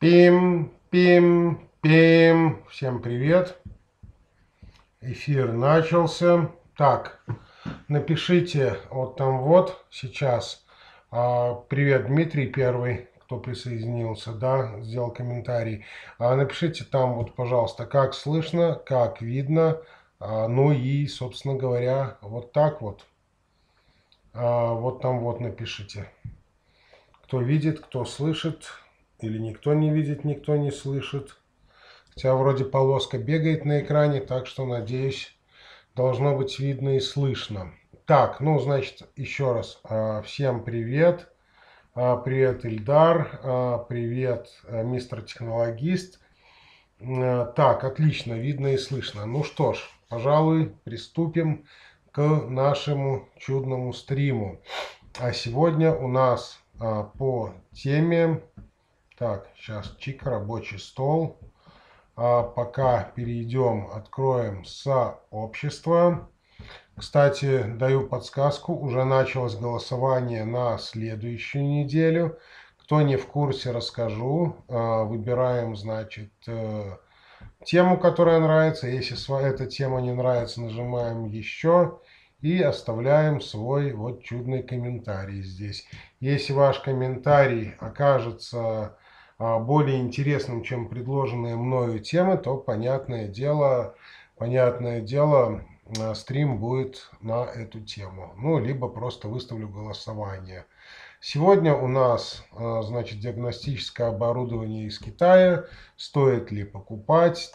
Пим, пим, пим. Всем привет. Эфир начался. Так, напишите вот там вот сейчас. Привет, Дмитрий первый, кто присоединился, да, сделал комментарий. Напишите там вот, пожалуйста, как слышно, как видно. Ну и, собственно говоря, вот так вот. Вот там вот напишите. Кто видит, кто слышит. Или никто не видит, никто не слышит. Хотя вроде полоска бегает на экране, так что, надеюсь, должно быть видно и слышно. Так, ну, значит, еще раз. Всем привет. Привет, Ильдар. Привет, мистер технологист. Так, отлично, видно и слышно. Ну что ж, пожалуй, приступим к нашему чудному стриму. А сегодня у нас по теме... Так, сейчас чик, рабочий стол. Пока перейдем, откроем сообщество. Кстати, даю подсказку, уже началось голосование на следующую неделю. Кто не в курсе, расскажу. Выбираем, значит, тему, которая нравится. Если эта тема не нравится, нажимаем еще и оставляем свой вот чудный комментарий здесь. Если ваш комментарий окажется более интересным, чем предложенные мною темы, то, понятное дело, стрим будет на эту тему. Ну, либо просто выставлю голосование. Сегодня у нас, значит, диагностическое оборудование из Китая. Стоит ли покупать?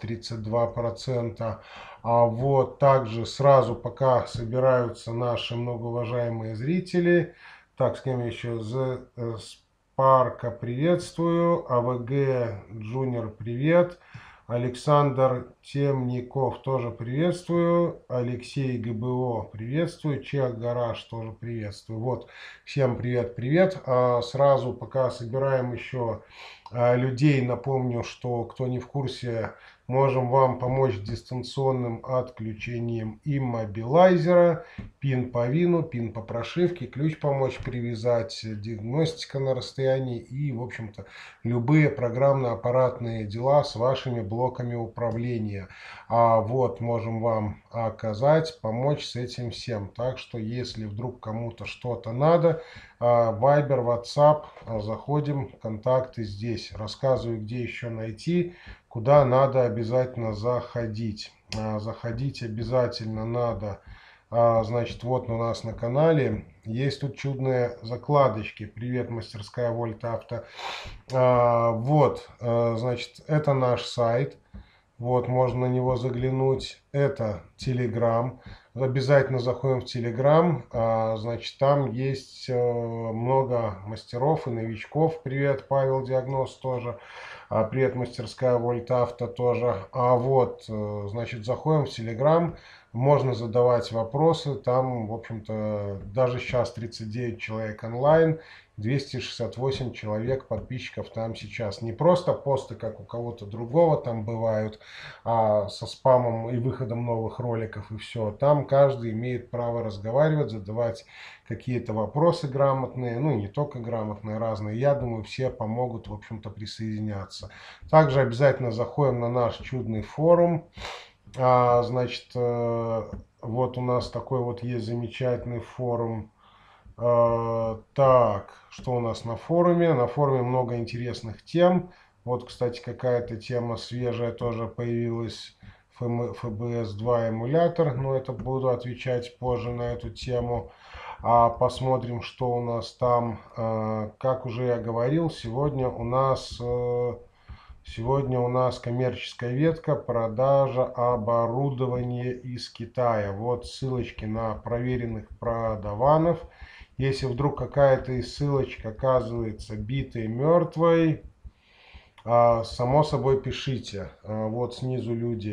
32%. А вот также сразу, пока собираются наши многоуважаемые зрители. Так, с кем еще? Парка приветствую, АВГ Джуниор привет, Александр Темников тоже приветствую, Алексей ГБО приветствую, Чех Гараж тоже приветствую. Вот, всем привет-привет. Сразу, пока собираем еще людей, напомню, что кто не в курсе, можем вам помочь дистанционным отключением иммобилайзера, пин по вину, пин по прошивке, ключ помочь привязать, диагностика на расстоянии и, в общем-то, любые программно-аппаратные дела с вашими блоками управления. Вот, можем вам оказать, помочь с этим всем. Так что, если вдруг кому-то что-то надо, Viber, WhatsApp, заходим, контакты здесь. Рассказываю, где еще найти, куда надо обязательно заходить. Заходить обязательно надо. Значит, вот у нас на канале есть тут чудные закладочки. Привет, мастерская Вольта Авто. Вот, значит, это наш сайт. Вот, можно на него заглянуть. Это Telegram. Обязательно заходим в Telegram. Значит, там есть много мастеров и новичков. Привет, Павел Диагноз тоже. Привет, мастерская Вольта Авто тоже. Вот, значит, заходим в Telegram. Можно задавать вопросы. Там, в общем-то, даже сейчас 39 человек онлайн. 268 человек подписчиков там сейчас. Не просто посты, как у кого-то другого там бывают, со спамом и выходом новых роликов и все. Там каждый имеет право разговаривать, задавать какие-то вопросы грамотные, ну не только грамотные, разные. Я думаю, все помогут, в общем-то, присоединяться. Также обязательно заходим на наш чудный форум. Значит, вот у нас такой вот есть замечательный форум. Так, что у нас на форуме? На форуме много интересных тем. Вот, кстати, какая-то тема свежая тоже появилась. FBS2 эмулятор. Но это буду отвечать позже на эту тему. Посмотрим, что у нас там. Как уже я говорил, сегодня у нас коммерческая ветка, продажа оборудования из Китая. Вот ссылочки на проверенных продаванов. Если вдруг какая-то из ссылочек оказывается битой, мертвой, само собой пишите. Вот снизу люди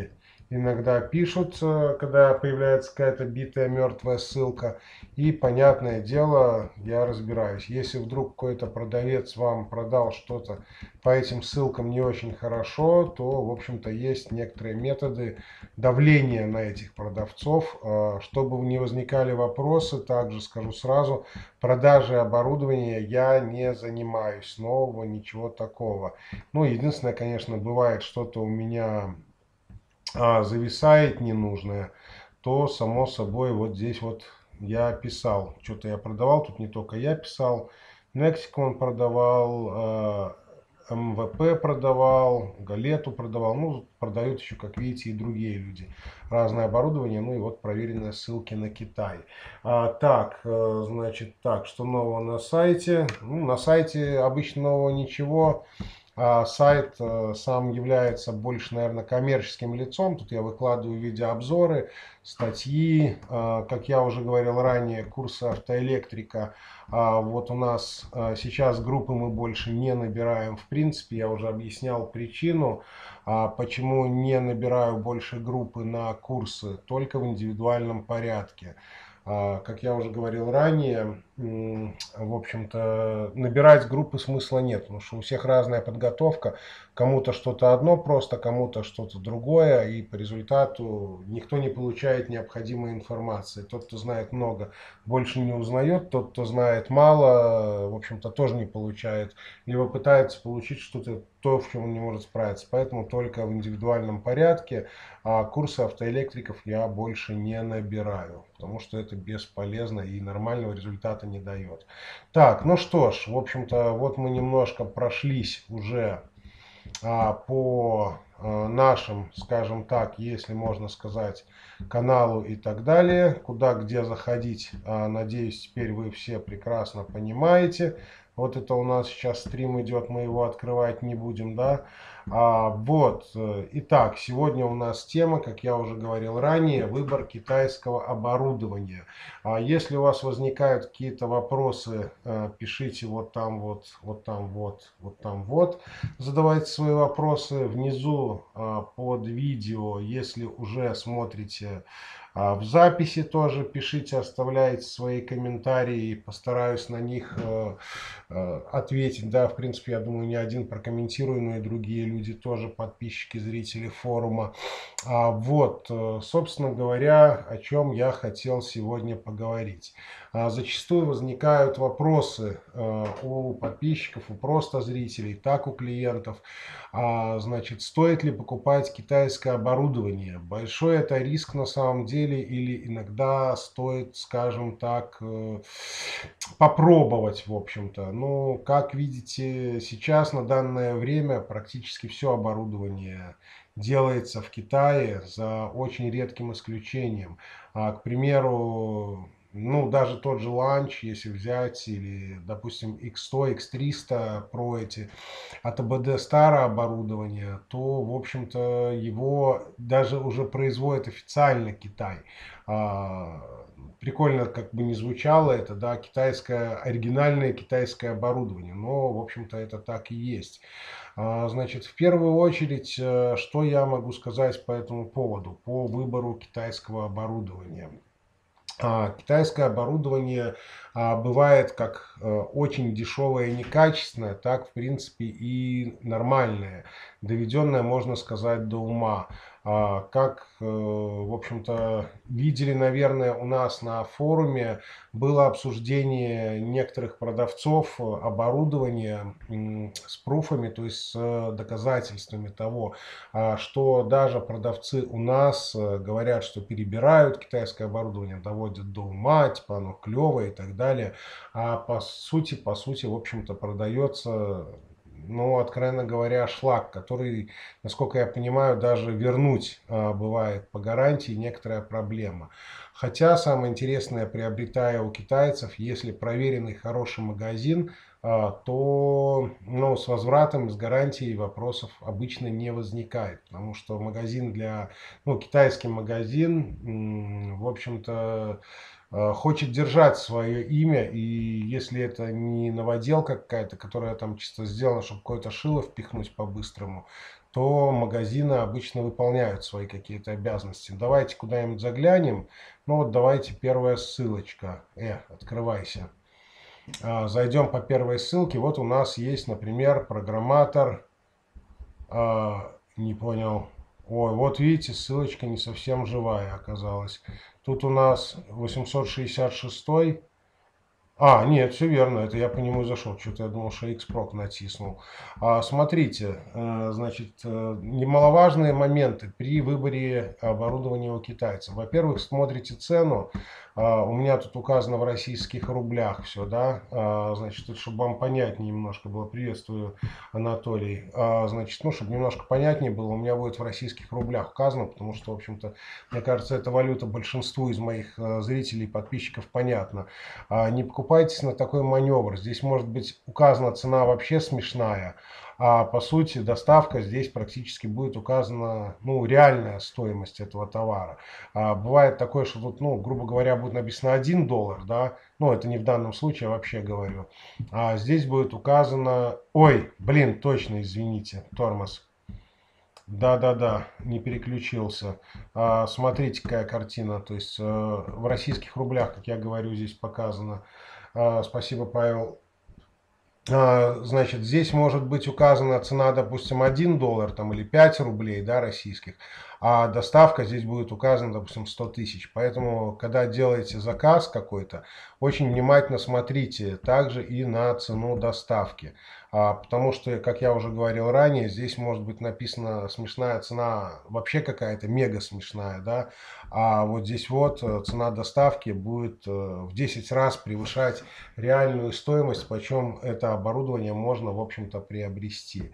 иногда пишут, когда появляется какая-то битая мертвая ссылка. И, понятное дело, я разбираюсь. Если вдруг какой-то продавец вам продал что-то по этим ссылкам не очень хорошо, то, в общем-то, есть некоторые методы давления на этих продавцов. Чтобы не возникали вопросы, также скажу сразу, продажей оборудования я не занимаюсь. Нового, ничего такого. Ну, единственное, конечно, бывает что-то у меня зависает ненужное, то само собой вот здесь вот я писал. Что-то я продавал, тут не только я писал. Nexicon продавал, МВП продавал, Галету продавал. Ну, продают еще, как видите, и другие люди. Разное оборудование. Ну и вот проверенные ссылки на Китай. Так, значит, так, что нового на сайте? Ну, на сайте обычно нового ничего. Сайт сам является больше, наверное, коммерческим лицом. Тут я выкладываю видеообзоры, статьи. Как я уже говорил ранее, курсы автоэлектрика. Вот у нас сейчас группы мы больше не набираем. В принципе, я уже объяснял причину, почему не набираю больше группы на курсы, только в индивидуальном порядке. Как я уже говорил ранее, в общем-то, набирать группы смысла нет, потому что у всех разная подготовка. Кому-то что-то одно просто, кому-то что-то другое, и по результату никто не получает необходимой информации. Тот, кто знает много, больше не узнает, тот, кто знает мало, в общем-то, тоже не получает, либо пытается получить что-то, то, в чем он не может справиться. Поэтому только в индивидуальном порядке. Курсы автоэлектриков я больше не набираю, потому что это бесполезно и нормального результата не дает. Так, ну что ж, в общем-то, вот мы немножко прошлись уже по нашим, скажем так, если можно сказать, каналу и так далее, куда, где заходить, надеюсь, теперь вы все прекрасно понимаете. Вот это у нас сейчас стрим идет, мы его открывать не будем, да. Вот, итак, сегодня у нас тема, как я уже говорил ранее, выбор китайского оборудования. Если у вас возникают какие-то вопросы, пишите вот там вот, вот там вот, вот там вот. Задавайте свои вопросы внизу под видео, если уже смотрите в записи, тоже пишите, оставляйте свои комментарии, постараюсь на них ответить. Да, в принципе, я думаю, не один прокомментирую, но и другие люди тоже, подписчики, зрители форума. Вот, собственно говоря, о чем я хотел сегодня поговорить. Зачастую возникают вопросы у подписчиков, у просто зрителей, так у клиентов. Значит, стоит ли покупать китайское оборудование? Большой это риск на самом деле или иногда стоит, скажем так, попробовать, в общем-то. Ну, как видите, сейчас на данное время практически все оборудование делается в Китае за очень редким исключением. К примеру, ну, даже тот же ланч, если взять, или, допустим, X100, X300 Pro эти от АБД старое оборудование, то, в общем-то, его даже уже производит официально Китай. Прикольно, как бы не звучало это, да, китайское, оригинальное китайское оборудование, но, в общем-то, это так и есть. Значит, в первую очередь, что я могу сказать по этому поводу, по выбору китайского оборудования. Китайское оборудование бывает как очень дешевое и некачественное, так в принципе и нормальное, доведенное, можно сказать, до ума. Как, в общем-то, видели, наверное, у нас на форуме, было обсуждение некоторых продавцов оборудования с пруфами, то есть с доказательствами того, что даже продавцы у нас говорят, что перебирают китайское оборудование, доводят до ума, типа оно клевое и так далее. А по сути, в общем-то, продается, ну, откровенно говоря, шлак, который, насколько я понимаю, даже вернуть бывает по гарантии некоторая проблема. Хотя самое интересное, приобретая у китайцев, если проверенный хороший магазин, то, ну, с возвратом, с гарантией вопросов обычно не возникает. Потому что магазин для, ну, китайский магазин, в общем-то, хочет держать свое имя, и если это не новоделка какая-то, которая там чисто сделана, чтобы какое-то шило впихнуть по-быстрому, то магазины обычно выполняют свои какие-то обязанности. Давайте куда-нибудь заглянем. Ну вот давайте первая ссылочка. Открывайся. Зайдем по первой ссылке. Вот у нас есть, например, программатор. Не понял. Ой, вот видите, ссылочка не совсем живая оказалась. Тут у нас 866. Нет, все верно, это я по нему и зашел. Что-то я думал, что Xproc натиснул. Смотрите, значит, немаловажные моменты при выборе оборудования у китайцев. Во-первых, смотрите цену. У меня тут указано в российских рублях все, да. Значит, тут, чтобы вам понятнее немножко было, приветствую, Анатолий. Значит, ну, чтобы немножко понятнее было, у меня будет в российских рублях указано, потому что, в общем-то, мне кажется, эта валюта большинству из моих зрителей, подписчиков понятна. Не покупайтесь на такой маневр. Здесь может быть указана цена вообще смешная, а по сути доставка здесь практически будет указана, ну, реальная стоимость этого товара. Бывает такое, что тут, ну, грубо говоря, будет написано $1, да, ну, это не в данном случае, вообще говорю. А здесь будет указано, ой, блин, точно, извините, тормоз. Да-да-да, не переключился. Смотрите, какая картина. То есть в российских рублях, как я говорю, здесь показано. Спасибо, Павел. Значит, здесь может быть указана цена, допустим, $1 там, или 5 рублей, да, российских, а доставка здесь будет указана, допустим, 100 тысяч. Поэтому, когда делаете заказ какой-то, очень внимательно смотрите также и на цену доставки. Потому что, как я уже говорил ранее, здесь может быть написана смешная цена, вообще какая-то мега смешная, да, а вот здесь вот цена доставки будет в 10 раз превышать реальную стоимость, почем это оборудование можно, в общем-то, приобрести.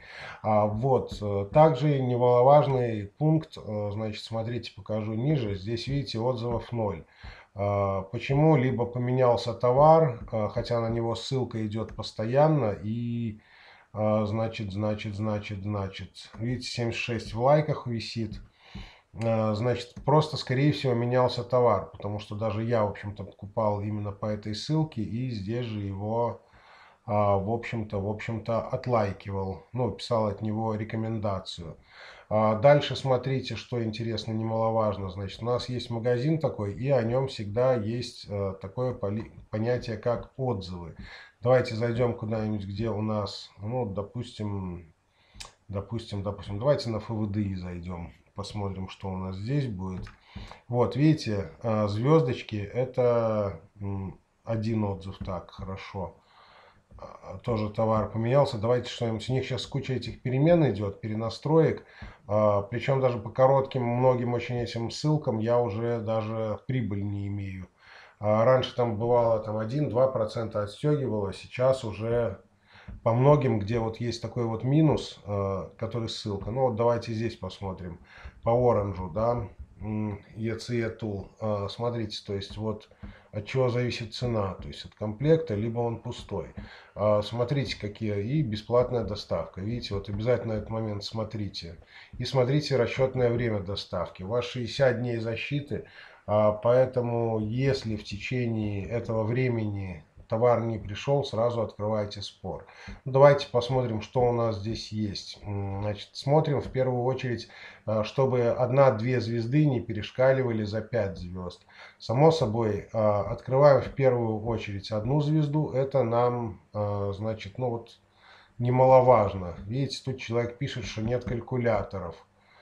Также немаловажный пункт, значит, смотрите, покажу ниже, здесь, видите, отзывов 0. Почему? Либо поменялся товар, хотя на него ссылка идет постоянно, и значит, видите, 76 в лайках висит. Значит, просто, скорее всего, менялся товар, потому что даже я, в общем-то, покупал именно по этой ссылке, и здесь же его, в общем-то, отлайкивал, ну, писал от него рекомендацию. Дальше смотрите, что интересно, немаловажно. Значит, у нас есть магазин такой, и о нем всегда есть такое понятие, как отзывы. Давайте зайдем куда-нибудь, где у нас, ну, допустим, давайте на ФВДИ зайдем, посмотрим, что у нас здесь будет. Вот, видите, звездочки, это один отзыв, так, хорошо. Тоже товар поменялся. Давайте что-нибудь. У них сейчас куча этих перемен идет, перенастроек. Причем даже по коротким, многим очень этим ссылкам я уже даже прибыль не имею. Раньше там бывало там 1-2% отстегивало, сейчас уже по многим, где вот есть такой вот минус, который ссылка. Ну вот давайте здесь посмотрим. По оранжу, да, ECE Tool. Смотрите, то есть вот от чего зависит цена, то есть от комплекта, либо он пустой. Смотрите, какие, и бесплатная доставка. Видите, вот обязательно этот момент смотрите. И смотрите расчетное время доставки. У вас 60 дней защиты, поэтому если в течение этого времени товар не пришел, сразу открывайте спор. Давайте посмотрим, что у нас здесь есть. Значит, смотрим в первую очередь, чтобы 1-2 звезды не перешкаливали за 5 звезд. Само собой, открываем в первую очередь одну звезду. Это нам, значит, ну вот, немаловажно. Видите, тут человек пишет, что нет калькуляторов.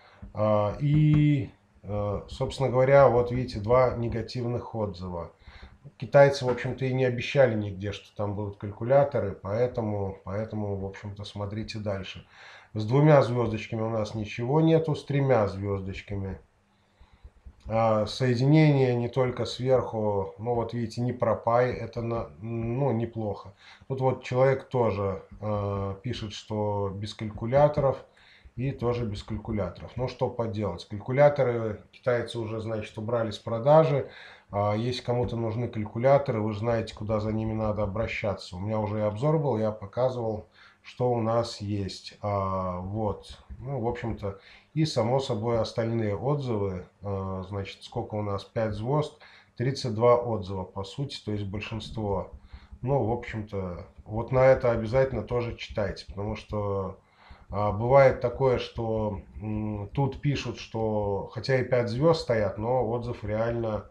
Собственно говоря, вот видите, 2 негативных отзыва. Китайцы, в общем-то, и не обещали нигде, что там будут калькуляторы, поэтому в общем-то, смотрите дальше. С 2 звездочками у нас ничего нету, с 3 звездочками. Соединение не только сверху, ну вот видите, не пропай, это ну, неплохо. Тут вот человек тоже пишет, что без калькуляторов. И тоже без калькуляторов. Ну, что поделать. Калькуляторы китайцы уже, значит, убрали с продажи. Если кому-то нужны калькуляторы, вы знаете, куда за ними надо обращаться. У меня уже и обзор был, я показывал, что у нас есть. Вот. Ну, в общем-то, и, само собой, остальные отзывы. Значит, сколько у нас? 5 звезд, 32 отзыва, по сути, то есть большинство. Ну, в общем-то, вот на это обязательно тоже читайте, потому что Бывает такое, что тут пишут, что хотя и 5 звезд стоят, но отзыв реально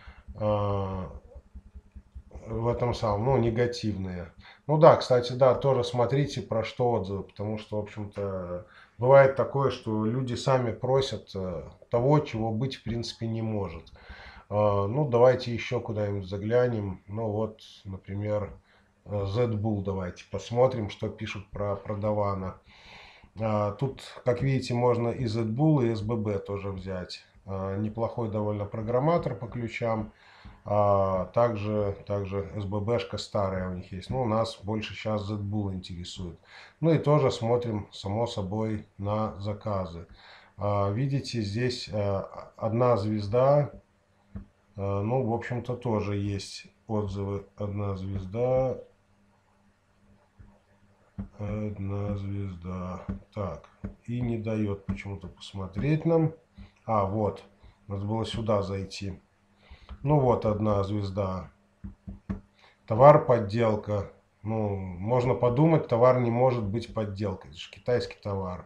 в этом самом, ну, негативные. Ну да, кстати, да, тоже смотрите, про что отзывы, потому что, в общем-то, бывает такое, что люди сами просят того, чего быть в принципе не может. Ну, давайте еще куда-нибудь заглянем. Ну, вот, например, Z-Bull давайте посмотрим, что пишут про продавана. Тут, как видите, можно и Z-Bull, и SBB тоже взять. Неплохой довольно программатор по ключам. Также СББшка старая у них есть. Но у нас больше сейчас Z-Bull интересует. Ну и тоже смотрим, само собой, на заказы. Видите, здесь одна звезда. Ну, в общем-то, тоже есть отзывы. Одна звезда. Одна звезда. Так, и не дает почему-то посмотреть нам. Вот. Надо было сюда зайти. Ну вот одна звезда. Товар подделка. Ну, можно подумать, товар не может быть подделкой. Это же китайский товар.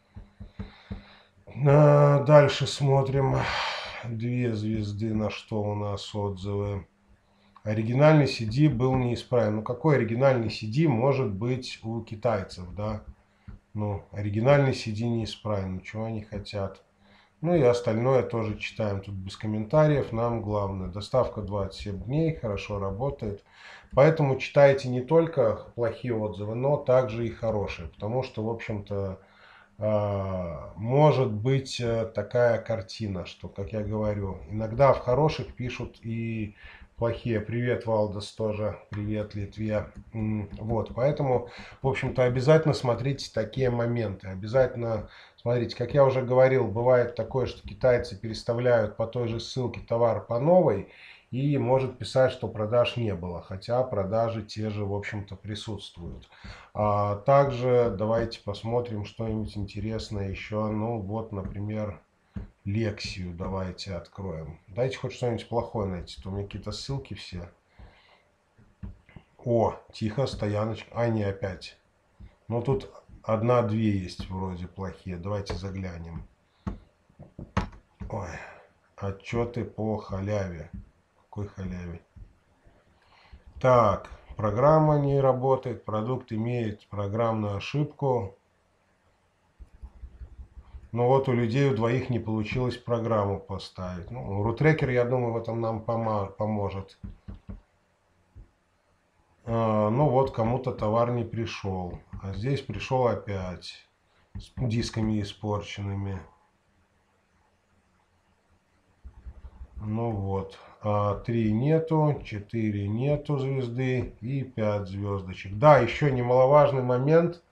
Дальше смотрим. 2 звезды. На что у нас отзывы? Оригинальный CD был неисправен. Ну, какой оригинальный CD может быть у китайцев, да? Ну, оригинальный CD неисправен. Чего они хотят? Ну и остальное тоже читаем тут без комментариев. Нам главное. Доставка 27 дней, хорошо работает. Поэтому читайте не только плохие отзывы, но также и хорошие. Потому что, в общем-то, может быть такая картина, что, как я говорю, иногда в хороших пишут и плохие. Привет, Валдос, тоже. Привет, Литве. Вот, поэтому, в общем-то, обязательно смотрите такие моменты. Обязательно смотрите, как я уже говорил, бывает такое, что китайцы переставляют по той же ссылке товар по новой и может писать, что продаж не было, хотя продажи те же, в общем-то, присутствуют. Также давайте посмотрим что-нибудь интересное еще. Ну вот, например, Лексию давайте откроем. Дайте хоть что-нибудь плохое найти, то у меня какие-то ссылки все. Тихо, стояночка. Не опять. Ну тут одна-две есть вроде плохие. Давайте заглянем. Отчеты по халяве. Какой халяве? Так, программа не работает. Продукт имеет программную ошибку. Но вот у людей, у двоих не получилось программу поставить. Ну, рутрекер, я думаю, в этом нам поможет. Ну вот, кому-то товар не пришел. А здесь пришел опять. С дисками испорченными. Ну вот. 3 нету, 4 нету звезды и 5 звездочек. Да, еще немаловажный момент.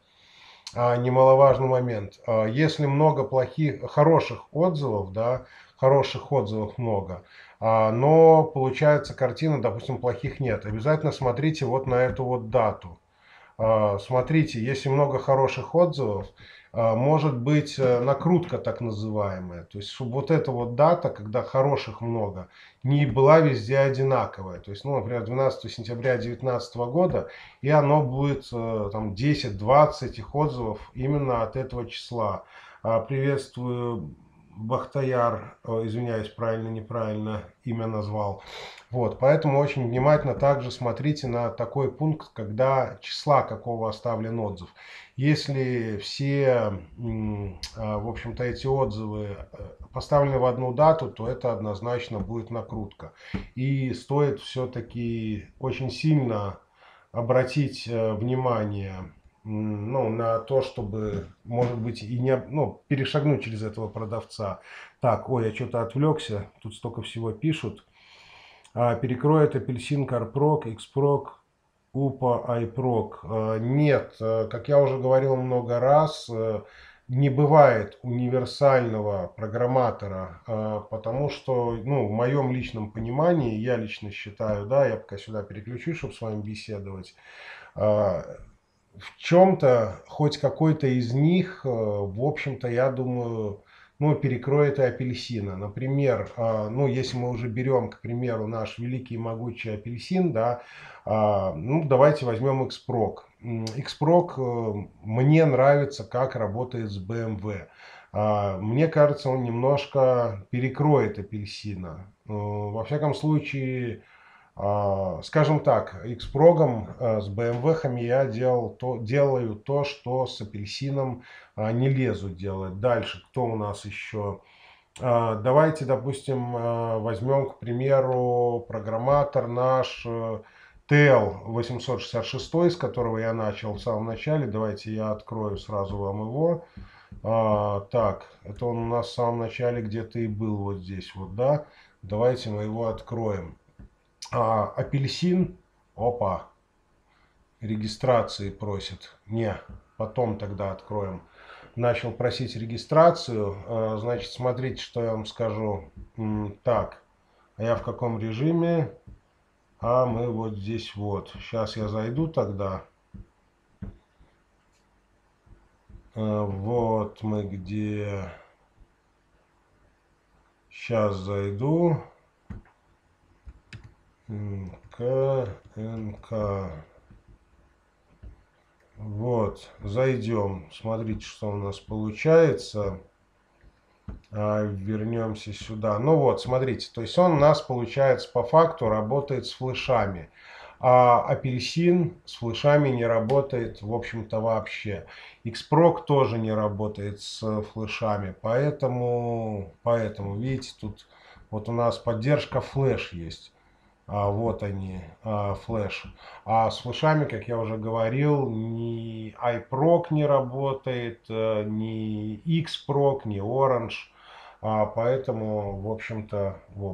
Если много хороших отзывов, да, хороших отзывов много, но получается картина, допустим, плохих нет. Обязательно смотрите вот на эту вот дату. Смотрите, если много хороших отзывов, может быть накрутка так называемая. То есть, чтобы вот эта вот дата, когда хороших много, не была везде одинаковая. То есть, ну, например, 12 сентября 2019 года, и оно будет там 10-20 этих отзывов именно от этого числа. Приветствую, Бахтаяр, извиняюсь, правильно, неправильно имя назвал. Вот, поэтому очень внимательно также смотрите на такой пункт, когда числа какого оставлен отзыв. Если все, в общем-то, эти отзывы поставлены в одну дату, то это однозначно будет накрутка. И стоит все-таки очень сильно обратить внимание на то, чтобы, может быть, и не, перешагнуть через этого продавца. Так, я что-то отвлекся, тут столько всего пишут. Перекроет апельсин, Карпрок, Xprog, УПА, iProg. Нет, как я уже говорил много раз, не бывает универсального программатора, потому что, в моем личном понимании, я лично считаю, да, я пока сюда переключусь, чтобы с вами беседовать, в чем-то, хоть какой-то из них, в общем-то, я думаю, перекроет и апельсина. Например, если мы уже берем, к примеру, наш великий и могучий апельсин, да, давайте возьмем Xprog. Xprog мне нравится, как работает с BMW. Мне кажется, он немножко перекроет апельсина. Во всяком случае, скажем так, Xprog с BMW я делаю то, что с апельсином не лезу делать. Дальше, кто у нас еще? Давайте, допустим, возьмем, к примеру, программатор наш TL866, с которого я начал в самом начале. Давайте я открою сразу вам его. Так, это он у нас в самом начале где-то и был вот здесь вот, да? Давайте мы его откроем. Апельсин, опа, регистрации просит. Не, потом тогда откроем. Начал просить регистрацию. Значит, смотрите, что я вам скажу. Так, а я в каком режиме? Мы вот здесь вот. Сейчас я зайду тогда. Вот мы где. Сейчас зайду. НК. Вот, зайдем. Смотрите, что у нас получается. Вернемся сюда. Ну вот, смотрите, то есть он у нас, получается, по факту работает с флешами. А апельсин с флешами не работает, в общем-то, вообще. Xprog тоже не работает с флешами. Поэтому, видите, тут вот у нас поддержка флеш есть. Вот они, флеш. А с флешами, как я уже говорил, ни iProg не работает, ни Xprog, ни Orange. Поэтому, в общем-то.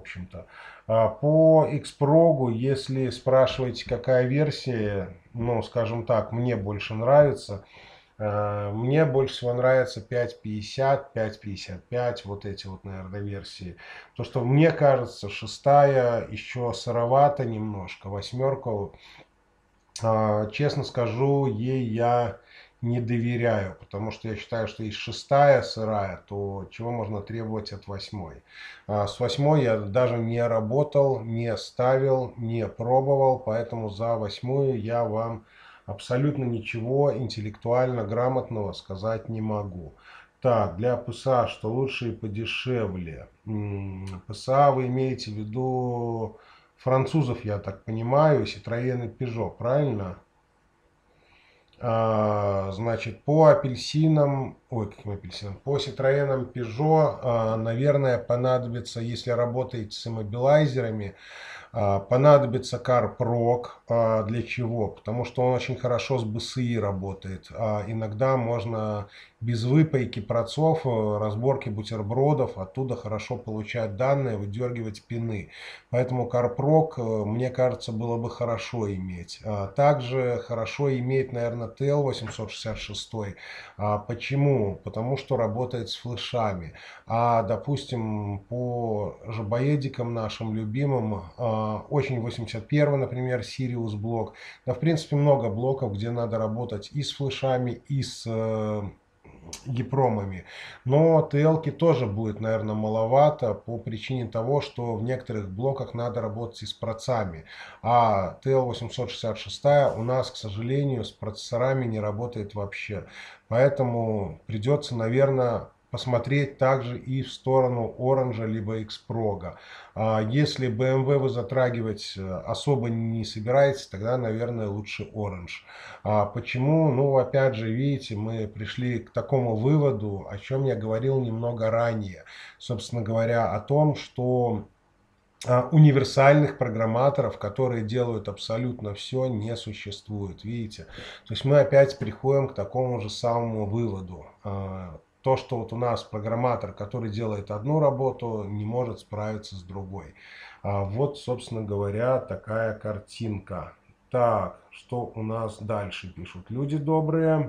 По Xprog, если спрашиваете, какая версия, ну, скажем так, мне больше нравится, мне больше всего нравится 5.50, 5.55, вот эти вот, наверное, версии. То, что мне кажется, шестая еще сыровата немножко, восьмерку, честно скажу, ей я не доверяю, потому что я считаю, что если шестая сырая, то чего можно требовать от восьмой? С восьмой я даже не работал, не ставил, не пробовал, поэтому за восьмую я вам абсолютно ничего интеллектуально грамотного сказать не могу. Так, для ПСА, что лучше и подешевле? ПСА вы имеете в виду французов, я так понимаю, Citroёn и Peugeot, правильно? Значит, по апельсинам, каким апельсинам? По Citroёn, Peugeot, наверное, понадобится, если работаете с иммобилайзерами, понадобится CarProg. Для чего? Потому что он очень хорошо с BSI работает. Иногда можно без выпайки процов, разборки бутербродов, оттуда хорошо получать данные, выдергивать пины. Поэтому CarProg, мне кажется, было бы хорошо иметь. Также хорошо иметь, наверное, TL866. Почему? Потому что работает с флешами. Допустим, по жабоедикам нашим любимым, очень 81, например, Sirius блок. Да, в принципе, много блоков, где надо работать и с флешами, и с EEPROM. Но TL-ки тоже будет, наверное, маловато по причине того, что в некоторых блоках надо работать и с процами. А TL866 у нас, к сожалению, с процессорами не работает вообще. Поэтому придется, наверное, посмотреть также и в сторону Orange либо Xprog. Если BMW вы затрагивать особо не собираетесь, тогда, наверное, лучше Orange. Почему? Ну, опять же, видите, мы пришли к такому выводу, о чем я говорил немного ранее. Собственно говоря, о том, что универсальных программаторов, которые делают абсолютно все, не существует. Видите? То есть мы опять приходим к такому же самому выводу. То, что вот у нас программатор, который делает одну работу, не может справиться с другой. Вот, собственно говоря, такая картинка. Так, что у нас дальше пишут люди добрые.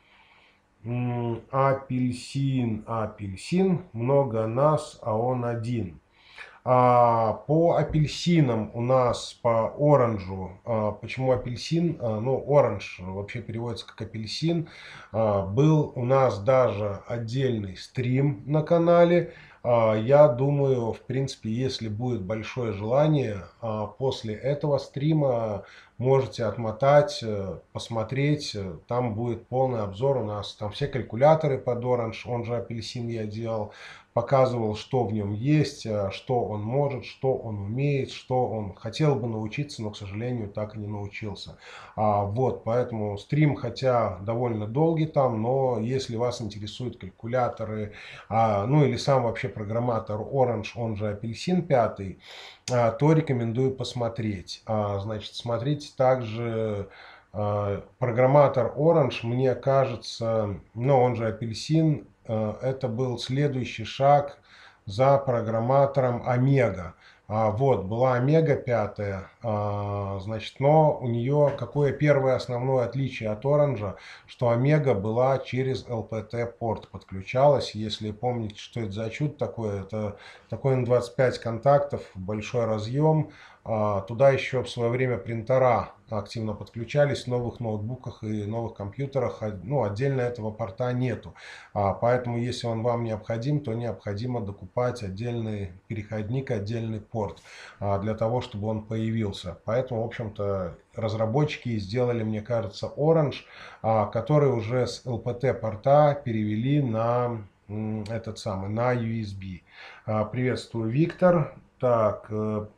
Апельсин, много нас, а он один. По апельсинам у нас, по оранжу, почему апельсин? Ну, оранж вообще переводится как апельсин. Был у нас даже отдельный стрим на канале. Я думаю, в принципе, если будет большое желание, после этого стрима можете отмотать, посмотреть. Там будет полный обзор. У нас там все калькуляторы под Orange, он же апельсин, я делал. Показывал, что в нем есть, что он может, что он умеет, что он хотел бы научиться, но, к сожалению, так и не научился. Вот, поэтому стрим, хотя довольно долгий там, но если вас интересуют калькуляторы, ну или сам вообще программатор Orange, он же апельсин 5, то рекомендую посмотреть. Значит, смотрите также программатор Orange, мне кажется, ну он же апельсин, это был следующий шаг за программатором Омега. Вот, была Омега 5, значит, но у нее какое первое основное отличие от Оранжа, что Омега была через LPT-порт подключалась. Если помните, что это за чудо такое, это такой на 25 контактов, большой разъем. Туда еще в свое время принтера активно подключались в новых ноутбуках и новых компьютерах. Ну, отдельно этого порта нету. Поэтому, если он вам необходим, то необходимо докупать отдельный переходник, отдельный порт для того, чтобы он появился. Поэтому, в общем-то, разработчики сделали, мне кажется, Orange, который уже с LPT порта перевели на этот самый, на USB. Приветствую, Виктор. Так.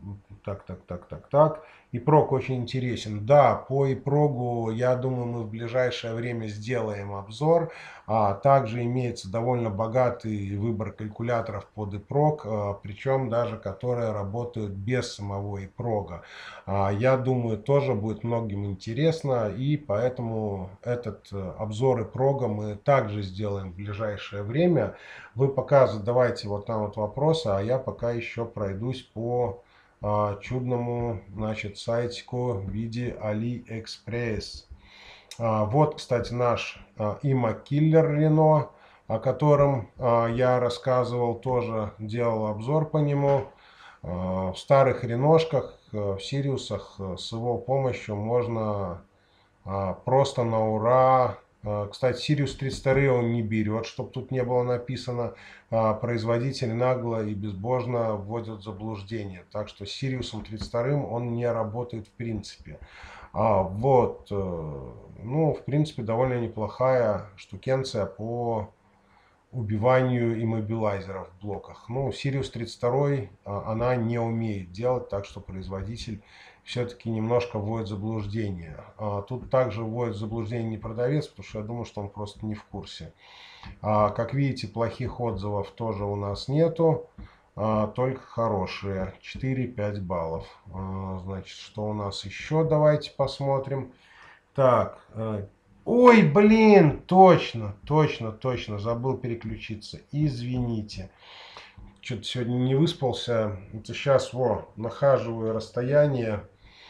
Ипрог очень интересен. Да, по Ипрогу, я думаю, мы в ближайшее время сделаем обзор. Также имеется довольно богатый выбор калькуляторов под Ипрог, причем даже которые работают без самого Ипрога. Я думаю, тоже будет многим интересно, и поэтому этот обзор Ипрога мы также сделаем в ближайшее время. Вы пока задавайте вот там вот вопросы, а я пока еще пройдусь по чудному, значит, сайтику в виде AliExpress. Вот, кстати, наш имакиллер Рено, о котором я рассказывал, тоже делал обзор по нему. В старых Реношках, в Сириусах с его помощью можно просто на ура. Кстати, Sirius 32 он не берет, чтобы тут не было написано. Производитель нагло и безбожно вводит в заблуждение. Так что с Sirius 32 он не работает в принципе. Вот, ну, в принципе, довольно неплохая штукенция по убиванию иммобилайзеров в блоках. Ну, Sirius 32 она не умеет делать, так что производитель все-таки немножко вводит в заблуждение. Тут также вводит в заблуждение не продавец, потому что я думаю, что он просто не в курсе. Как видите, плохих отзывов тоже у нас нету, только хорошие. 4-5 баллов. Значит, что у нас еще? Давайте посмотрим. Так, ой, блин, точно, забыл переключиться. Извините. Что-то сегодня не выспался. Это сейчас, нахаживаю расстояние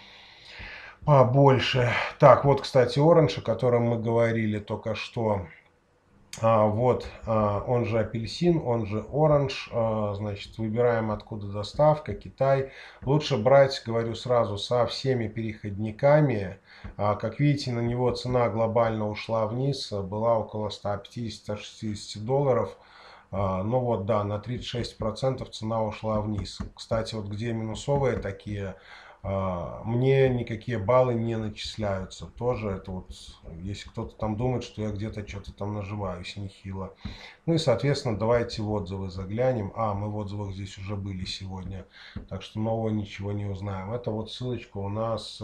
побольше. Так, вот, кстати, Orange, о котором мы говорили только что. Вот, он же апельсин, он же оранж. Значит, выбираем, откуда доставка, Китай. Лучше брать, говорю сразу, со всеми переходниками. Как видите, на него цена глобально ушла вниз, была около 150-160 долларов. Ну вот, да, на 36% цена ушла вниз. Кстати, вот где минусовые такие, мне никакие баллы не начисляются. Тоже это вот, если кто-то там думает, что я где-то что-то там наживаюсь нехило. Ну и, соответственно, давайте в отзывы заглянем. Мы в отзывах здесь уже были сегодня, так что нового ничего не узнаем. Это вот ссылочка у нас,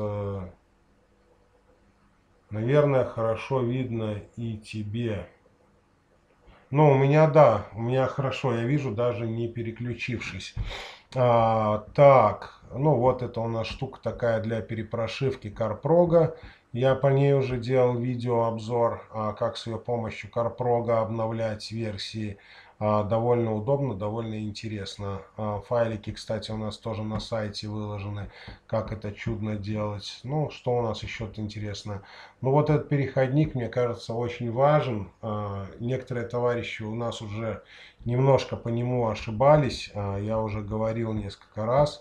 наверное, хорошо видно и тебе. Ну, у меня, да, у меня хорошо, я вижу, даже не переключившись. Так, ну вот это у нас штука такая для перепрошивки CarProg. Я по ней уже делал видеообзор, как с ее помощью CarProg обновлять версии. Довольно удобно, довольно интересно. Файлики, кстати, у нас тоже на сайте выложены, как это чудно делать. Ну, что у нас еще-то интересно. Ну, вот этот переходник, мне кажется, очень важен. Некоторые товарищи у нас уже немножко по нему ошибались. Я уже говорил несколько раз.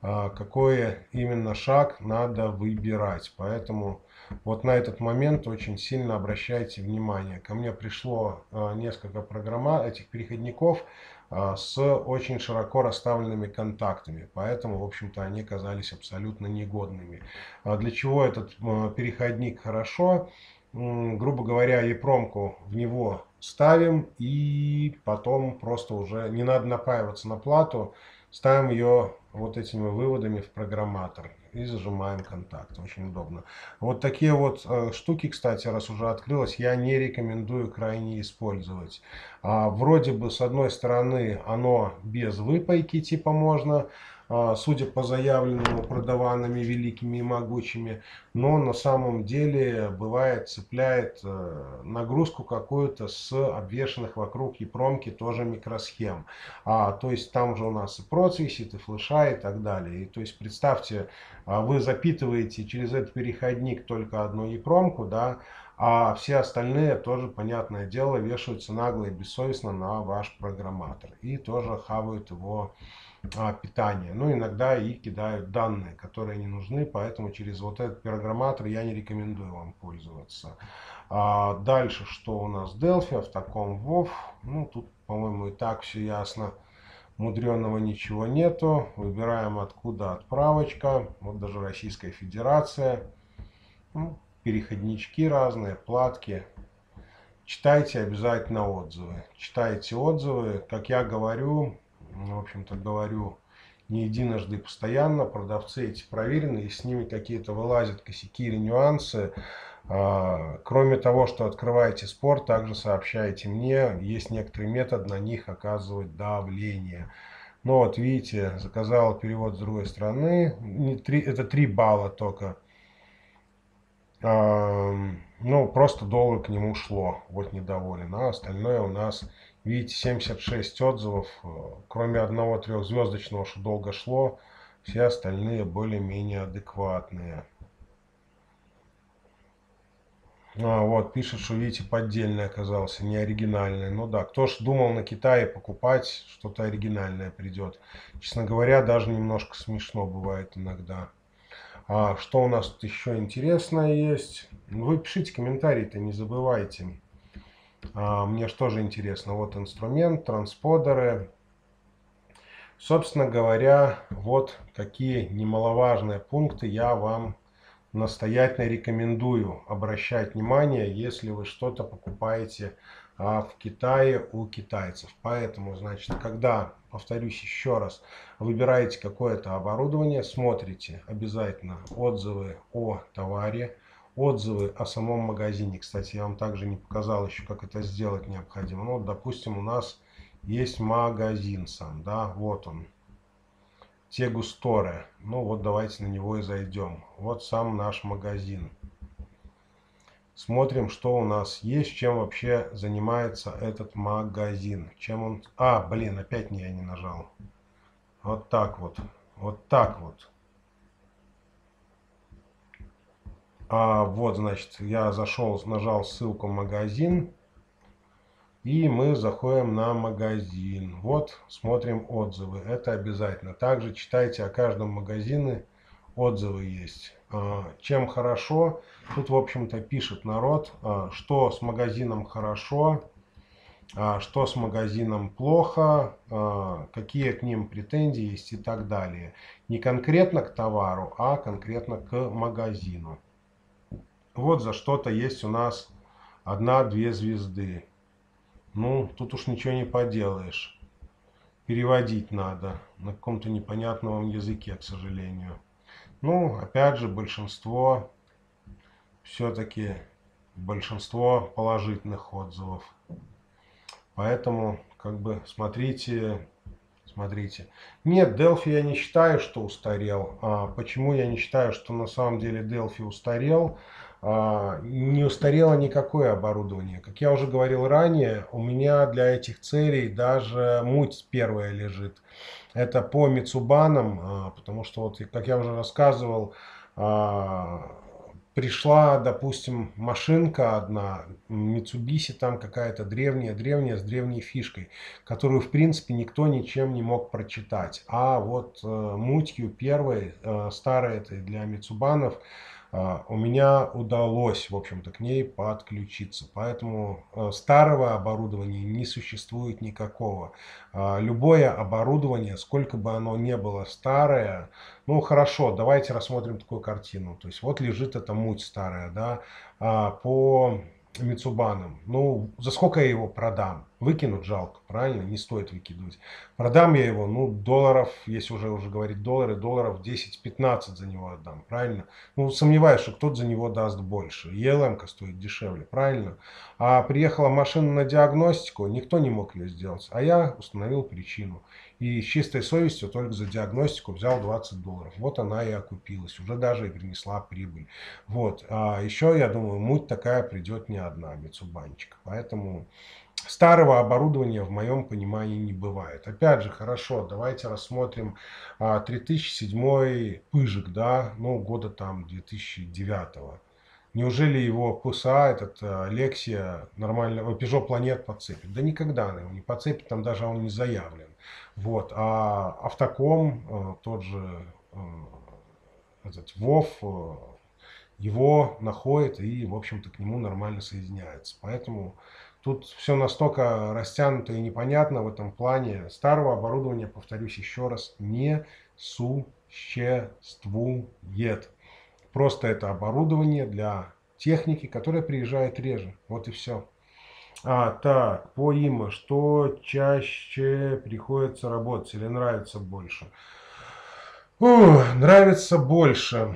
какой именно шаг надо выбирать. Поэтому вот на этот момент очень сильно обращайте внимание. Ко мне пришло несколько этих переходников с очень широко расставленными контактами, поэтому, в общем-то, они казались абсолютно негодными. Для чего этот переходник хорошо? Грубо говоря, EEPROM-ку в него ставим, и потом просто уже не надо напаиваться на плату, ставим ее вот этими выводами в программатор и зажимаем контакт. Очень удобно. Вот такие вот штуки, кстати, раз уже открылось, я не рекомендую крайне использовать. Вроде бы, с одной стороны, оно без выпайки типа можно, судя по заявленному, продаванными великими и могучими, но на самом деле бывает цепляет нагрузку какую-то с обвешанных вокруг EEPROM-ки тоже микросхем. То есть там же у нас и процессит, и флеша, и так далее. И, то есть представьте, вы запитываете через этот переходник только одну EEPROM-ку, да, а все остальные тоже, понятное дело, вешаются нагло и бессовестно на ваш программатор. И тоже хавают его питание. Ну, иногда и кидают данные, которые не нужны, поэтому через вот этот программатор я не рекомендую вам пользоваться. Дальше, что у нас Delphi, в таком WoW, ну, тут, по-моему, и так все ясно. Мудреного ничего нету. Выбираем, откуда отправочка. Вот даже Российская Федерация. Ну, переходнички разные, платки. Читайте обязательно отзывы. Читайте отзывы. Как я говорю, в общем-то говорю не единожды и постоянно, продавцы эти проверены, и с ними какие-то вылазят косяки или нюансы. Кроме того, что открываете спор, также сообщайте мне, есть некоторый метод на них оказывать давление. Ну вот видите, заказал перевод с другой стороны, это 3 балла только. Ну, просто долго к нему шло, вот недоволен. А остальное у нас, видите, 76 отзывов, кроме одного трехзвездочного, что долго шло, все остальные более-менее адекватные. Вот, пишет, что, видите, поддельный оказался, не оригинальный. Ну да, кто ж думал на Китае покупать, что-то оригинальное придет. Честно говоря, даже немножко смешно бывает иногда. Что у нас тут еще интересное есть? Вы пишите комментарии-то, не забывайте. Мне что же интересно. Вот инструмент, трансподеры. Собственно говоря, вот какие немаловажные пункты я вам настоятельно рекомендую обращать внимание, если вы что-то покупаете в Китае у китайцев. Поэтому, значит, когда, повторюсь еще раз, выбираете какое-то оборудование, смотрите обязательно отзывы о товаре, отзывы о самом магазине. Кстати, я вам также не показал еще, как это сделать необходимо. Ну, вот, допустим, у нас есть магазин сам, да, вот он. Тегусторе. Ну вот давайте на него и зайдем. Вот сам наш магазин. Смотрим, что у нас есть, чем вообще занимается этот магазин. Чем он... блин, опять я не нажал. Вот так вот. Вот так вот. Вот, значит, я зашел, нажал ссылку магазин. И мы заходим на магазин. Вот, смотрим отзывы. Это обязательно. Также читайте о каждом магазине. Отзывы есть. Чем хорошо? Тут, в общем-то, пишет народ, что с магазином хорошо, что с магазином плохо, какие к ним претензии есть и так далее. Не конкретно к товару, а конкретно к магазину. Вот за что-то есть у нас 1-2 звезды. Ну, тут уж ничего не поделаешь. Переводить надо на каком-то непонятном языке, к сожалению. Ну, опять же, большинство, все-таки большинство положительных отзывов. Поэтому, как бы, смотрите. Нет, Delphi я не считаю, что устарел. Почему я не считаю, что на самом деле Delphi устарел? Не устарело никакое оборудование. Как я уже говорил ранее, у меня для этих целей даже муть первая лежит. Это по Мицубанам, потому что, вот, как я уже рассказывал, пришла, допустим, машинка одна, Mitsubishi там какая-то древняя с древней фишкой, которую, в принципе, никто ничем не мог прочитать. А вот мутью первой, старой этой для Митсубанов, у меня удалось, в общем-то, к ней подключиться. Поэтому старого оборудования не существует никакого. Любое оборудование, сколько бы оно ни было старое, ну хорошо, давайте рассмотрим такую картину. То есть вот лежит эта муть старая, да, по Митсубанам. Ну, за сколько я его продам? Выкинуть жалко, правильно? Не стоит выкидывать. Продам я его, ну, долларов, если уже говорить доллары, долларов 10-15 за него отдам, правильно? Ну, сомневаюсь, что кто-то за него даст больше. ELM-ка стоит дешевле, правильно? А приехала машина на диагностику, никто не мог ее сделать, а я установил причину. И с чистой совестью только за диагностику взял 20 долларов. Вот она и окупилась. Уже даже и принесла прибыль. Вот. А еще, я думаю, муть такая придет не одна, Митсубанчик. Поэтому старого оборудования в моем понимании не бывает. Опять же, хорошо, давайте рассмотрим 3007 Пыжик, да, ну, года там 2009. Неужели его ПСА, этот Lexia, нормально, Peugeot Planet подцепит? Да никогда она его не подцепит, там даже он не заявлен. Вот. А Автоком, тот же этот ВОВ, его находит и, в общем-то, к нему нормально соединяется. Поэтому тут все настолько растянуто и непонятно в этом плане. Старого оборудования, повторюсь еще раз, не существует. Просто это оборудование для техники, которая приезжает реже. Вот и все. Так, по ИМА, что чаще приходится работать или нравится больше? Нравится больше.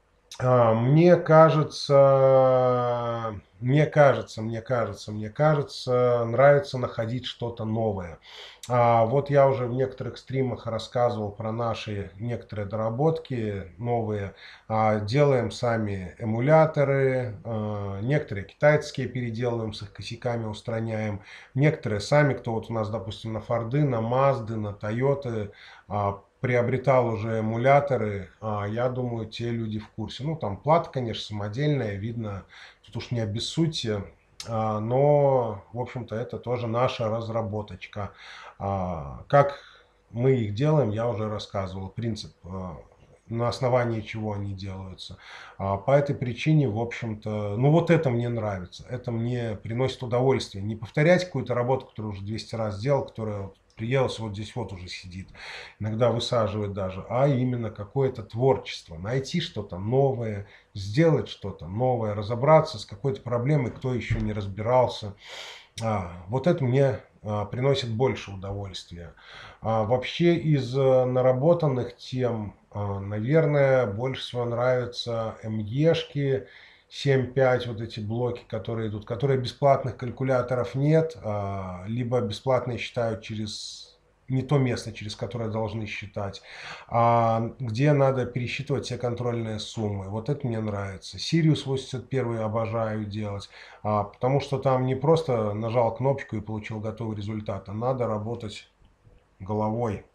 Мне кажется, нравится находить что-то новое. Вот я уже в некоторых стримах рассказывал про наши некоторые доработки новые. Делаем сами эмуляторы, некоторые китайские переделываем, с их косяками устраняем. Некоторые сами, кто вот у нас, допустим, на Форды, на Мазды, на Тойоты приобретал уже эмуляторы, я думаю, те люди в курсе. Ну, там плата, конечно, самодельная, видно, тут уж не обессудьте, но, в общем-то, это тоже наша разработочка. Как мы их делаем, я уже рассказывал, принцип, на основании чего они делаются. По этой причине, в общем-то, ну вот это мне нравится, это мне приносит удовольствие. Не повторять какую-то работу, которую уже 200 раз сделал, которая приелся, вот здесь вот уже сидит, иногда высаживает даже, а именно какое-то творчество, найти что-то новое, сделать что-то новое, разобраться с какой-то проблемой, кто еще не разбирался. Вот это мне приносит больше удовольствия. Вообще из наработанных тем, наверное, больше всего нравятся МЕшки, 7.5, вот эти блоки, которые идут, которые бесплатных калькуляторов нет, либо бесплатные считают через не то место, через которое должны считать, где надо пересчитывать все контрольные суммы. Вот это мне нравится. Sirius 81 обожаю делать, потому что там не просто нажал кнопочку и получил готовый результат, а надо работать головой.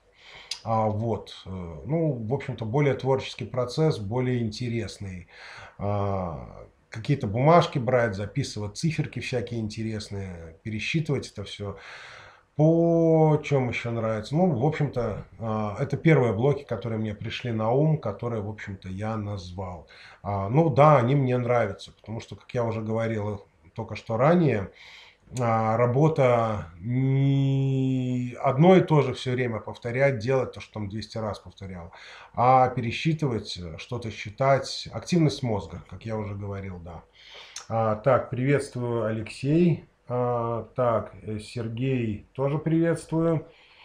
Ну, в общем-то, более творческий процесс, более интересный. Какие-то бумажки брать, записывать циферки всякие интересные, пересчитывать это все. По чем еще нравится? Ну, в общем-то, это первые блоки, которые мне пришли на ум, которые, в общем-то, я назвал. Ну да, они мне нравятся, потому что, как я уже говорил только что ранее, работа не одно и то же все время повторять, делать то, что там 200 раз повторял, а пересчитывать, что-то считать, активность мозга, как я уже говорил, да. Так, приветствую, Алексей. Так, Сергей, тоже приветствую.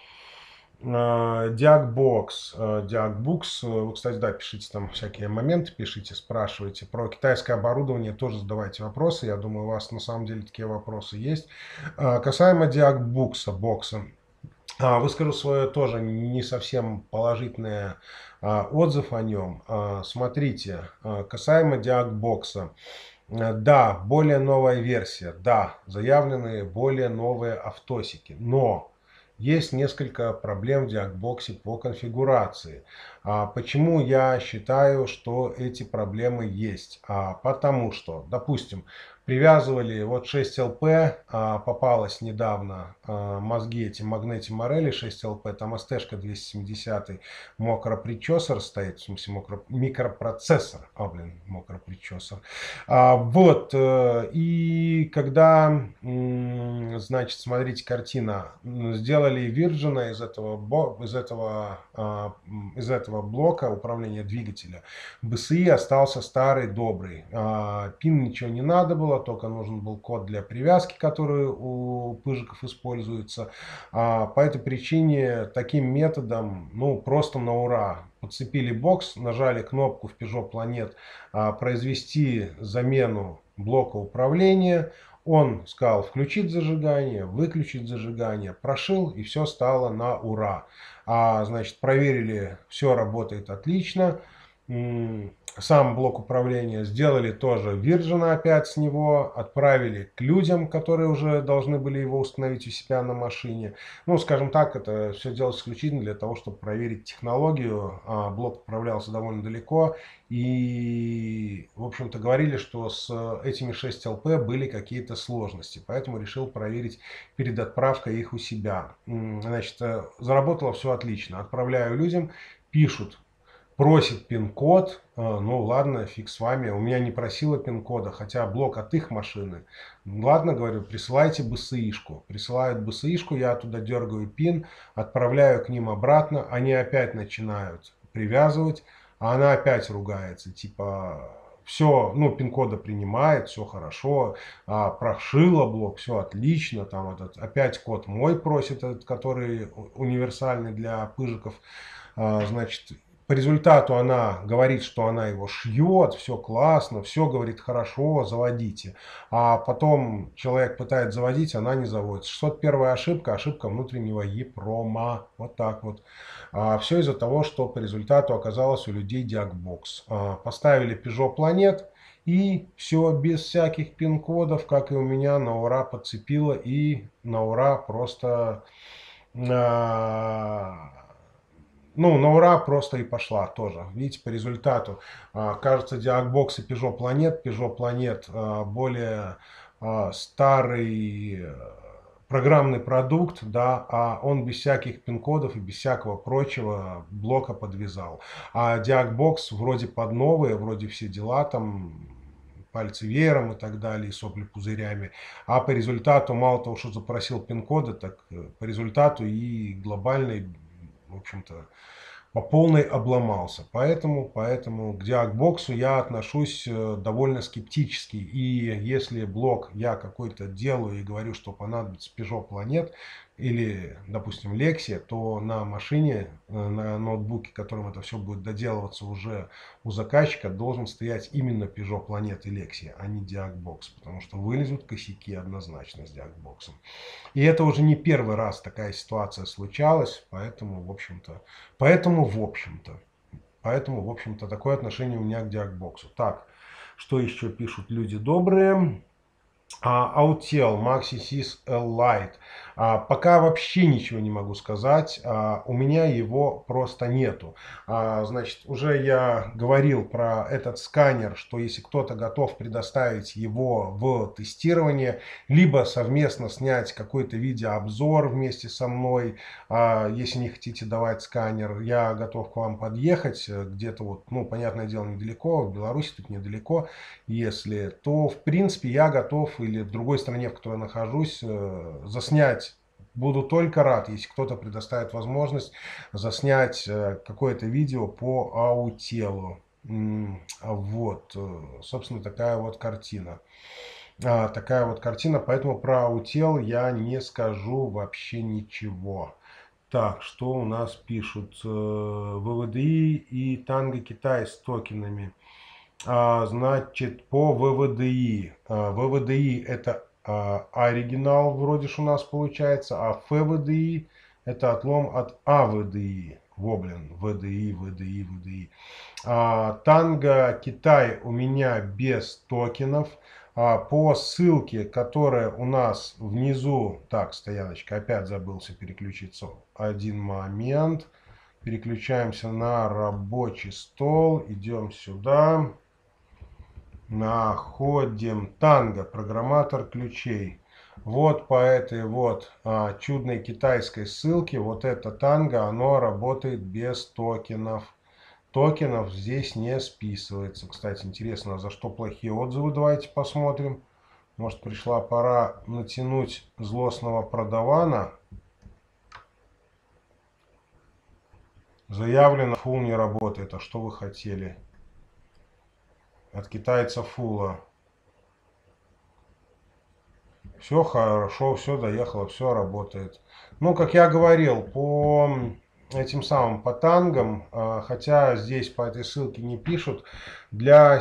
Диагбокс, вы, кстати, да, пишите там всякие моменты, пишите, спрашивайте. Про китайское оборудование тоже задавайте вопросы. Я думаю, у вас на самом деле такие вопросы есть. Касаемо Диагбокса, выскажу свое тоже не совсем положительный отзыв о нем. Смотрите, касаемо Диагбокса. Да, более новая версия, да, заявлены более новые автосики, но есть несколько проблем в диагбоксе по конфигурации. Почему я считаю, что эти проблемы есть? Потому что, допустим, привязывали вот 6LP, попалась недавно мозги эти Magneti Marelli 6LP, там ST-шка 270, мокропричесор стоит, в смысле микропроцессор, мокропричесор. Вот, и когда, значит, смотрите, картина, сделали Virgin из этого блока управления двигателя, BSI остался старый, добрый. Пин ничего не надо было, только нужен был код для привязки, который у пыжиков используется. По этой причине таким методом, ну, просто на ура. Подцепили бокс, нажали кнопку в Peugeot Planet произвести замену блока управления. Он сказал включить зажигание, выключить зажигание, прошил, и все стало на ура. Значит, проверили, все работает отлично. Сам блок управления сделали тоже Virgin опять с него, отправили к людям, которые уже должны были его установить у себя на машине. Ну, скажем так, это все делалось исключительно для того, чтобы проверить технологию. Блок управлялся довольно далеко, и, в общем-то, говорили, что с этими 6LP были какие-то сложности, поэтому решил проверить перед отправкой их у себя. Значит, заработало все отлично. Отправляю людям, пишут, просит пин-код, ну ладно, фиг с вами, у меня не просила пин-кода, хотя блок от их машины. Ладно, говорю, присылайте BSI-шку. Присылают BSI-шку, я туда дергаю пин, отправляю к ним обратно, они опять начинают привязывать, а она опять ругается, типа, все, ну, пин-кода принимает, все хорошо, прошила блок, все отлично, там этот, опять код мой просит, этот, который универсальный для пыжиков, значит, по результату она говорит, что она его шьет, все классно, все, говорит, хорошо, заводите. А потом человек пытается заводить, она не заводится. 601 ошибка, ошибка внутреннего EEPROM. Вот так вот. Все из-за того, что по результату оказалось у людей диагбокс. Поставили Peugeot Planet, и все без всяких пин-кодов, как и у меня, на ура подцепило, и на ура просто... Ну, на ура просто и пошла тоже. Видите, по результату, кажется, диагбокс и Peugeot Planet более старый программный продукт, да, а он без всяких пин-кодов и без всякого прочего блока подвязал. А диагбокс вроде под новые, вроде все дела там, пальцы веером и так далее, и сопли пузырями. А по результату, мало того, что запросил пин-коды, так по результату и глобальный, в общем-то, по полной обломался. Поэтому к диагбоксу я отношусь довольно скептически. И если блок я какой-то делаю и говорю, что понадобится Peugeot Planet или, допустим, Lexia, то на машине, на ноутбуке, которым это все будет доделываться уже у заказчика, должен стоять именно Peugeot Planet и Lexia, а не диагбокс. Потому что вылезут косяки однозначно с диагбоксом. И это уже не первый раз такая ситуация случалась, поэтому, в общем-то, в общем-то, такое отношение у меня к диагбоксу. Так, что еще пишут люди добрые? Autel Maxisys L-Lite. Пока вообще ничего не могу сказать. У меня его просто нету. Значит, уже я говорил про этот сканер, что если кто-то готов предоставить его в тестирование, либо совместно снять какой-то видеообзор вместе со мной, если не хотите давать сканер, я готов к вам подъехать. Где-то вот, ну, понятное дело, недалеко, в Беларуси тут недалеко, если, то, в принципе, я готов, или в другой стране, в которой нахожусь, заснять. Буду только рад, если кто-то предоставит возможность заснять какое-то видео по аутелу. Вот, собственно, такая вот картина. Поэтому про аутел я не скажу вообще ничего. Так, что у нас пишут? ВВДИ и Танго Китай с токенами. Значит, по ВВДИ. ВВДИ это оригинал вроде ж у нас получается, а ФВДИ это отлом от АВДИ. Воблин, ВДИ. Танго Китай у меня без токенов. по ссылке, которая у нас внизу. Так, стояночка, опять забылся переключиться. Один момент. Переключаемся на рабочий стол. Идем сюда. Находим Танго, программатор ключей. Вот по этой вот чудной китайской ссылке, вот это Танго, оно работает без токенов. Токенов здесь не списывается. Кстати, интересно, за что плохие отзывы? Давайте посмотрим. Может, пришла пора натянуть злостного продавана. Заявлено, фул не работает. А что вы хотели? От китайца фула. Все хорошо, все доехало, все работает. Ну, как я говорил, по этим самым по тангам, хотя здесь по этой ссылке не пишут, для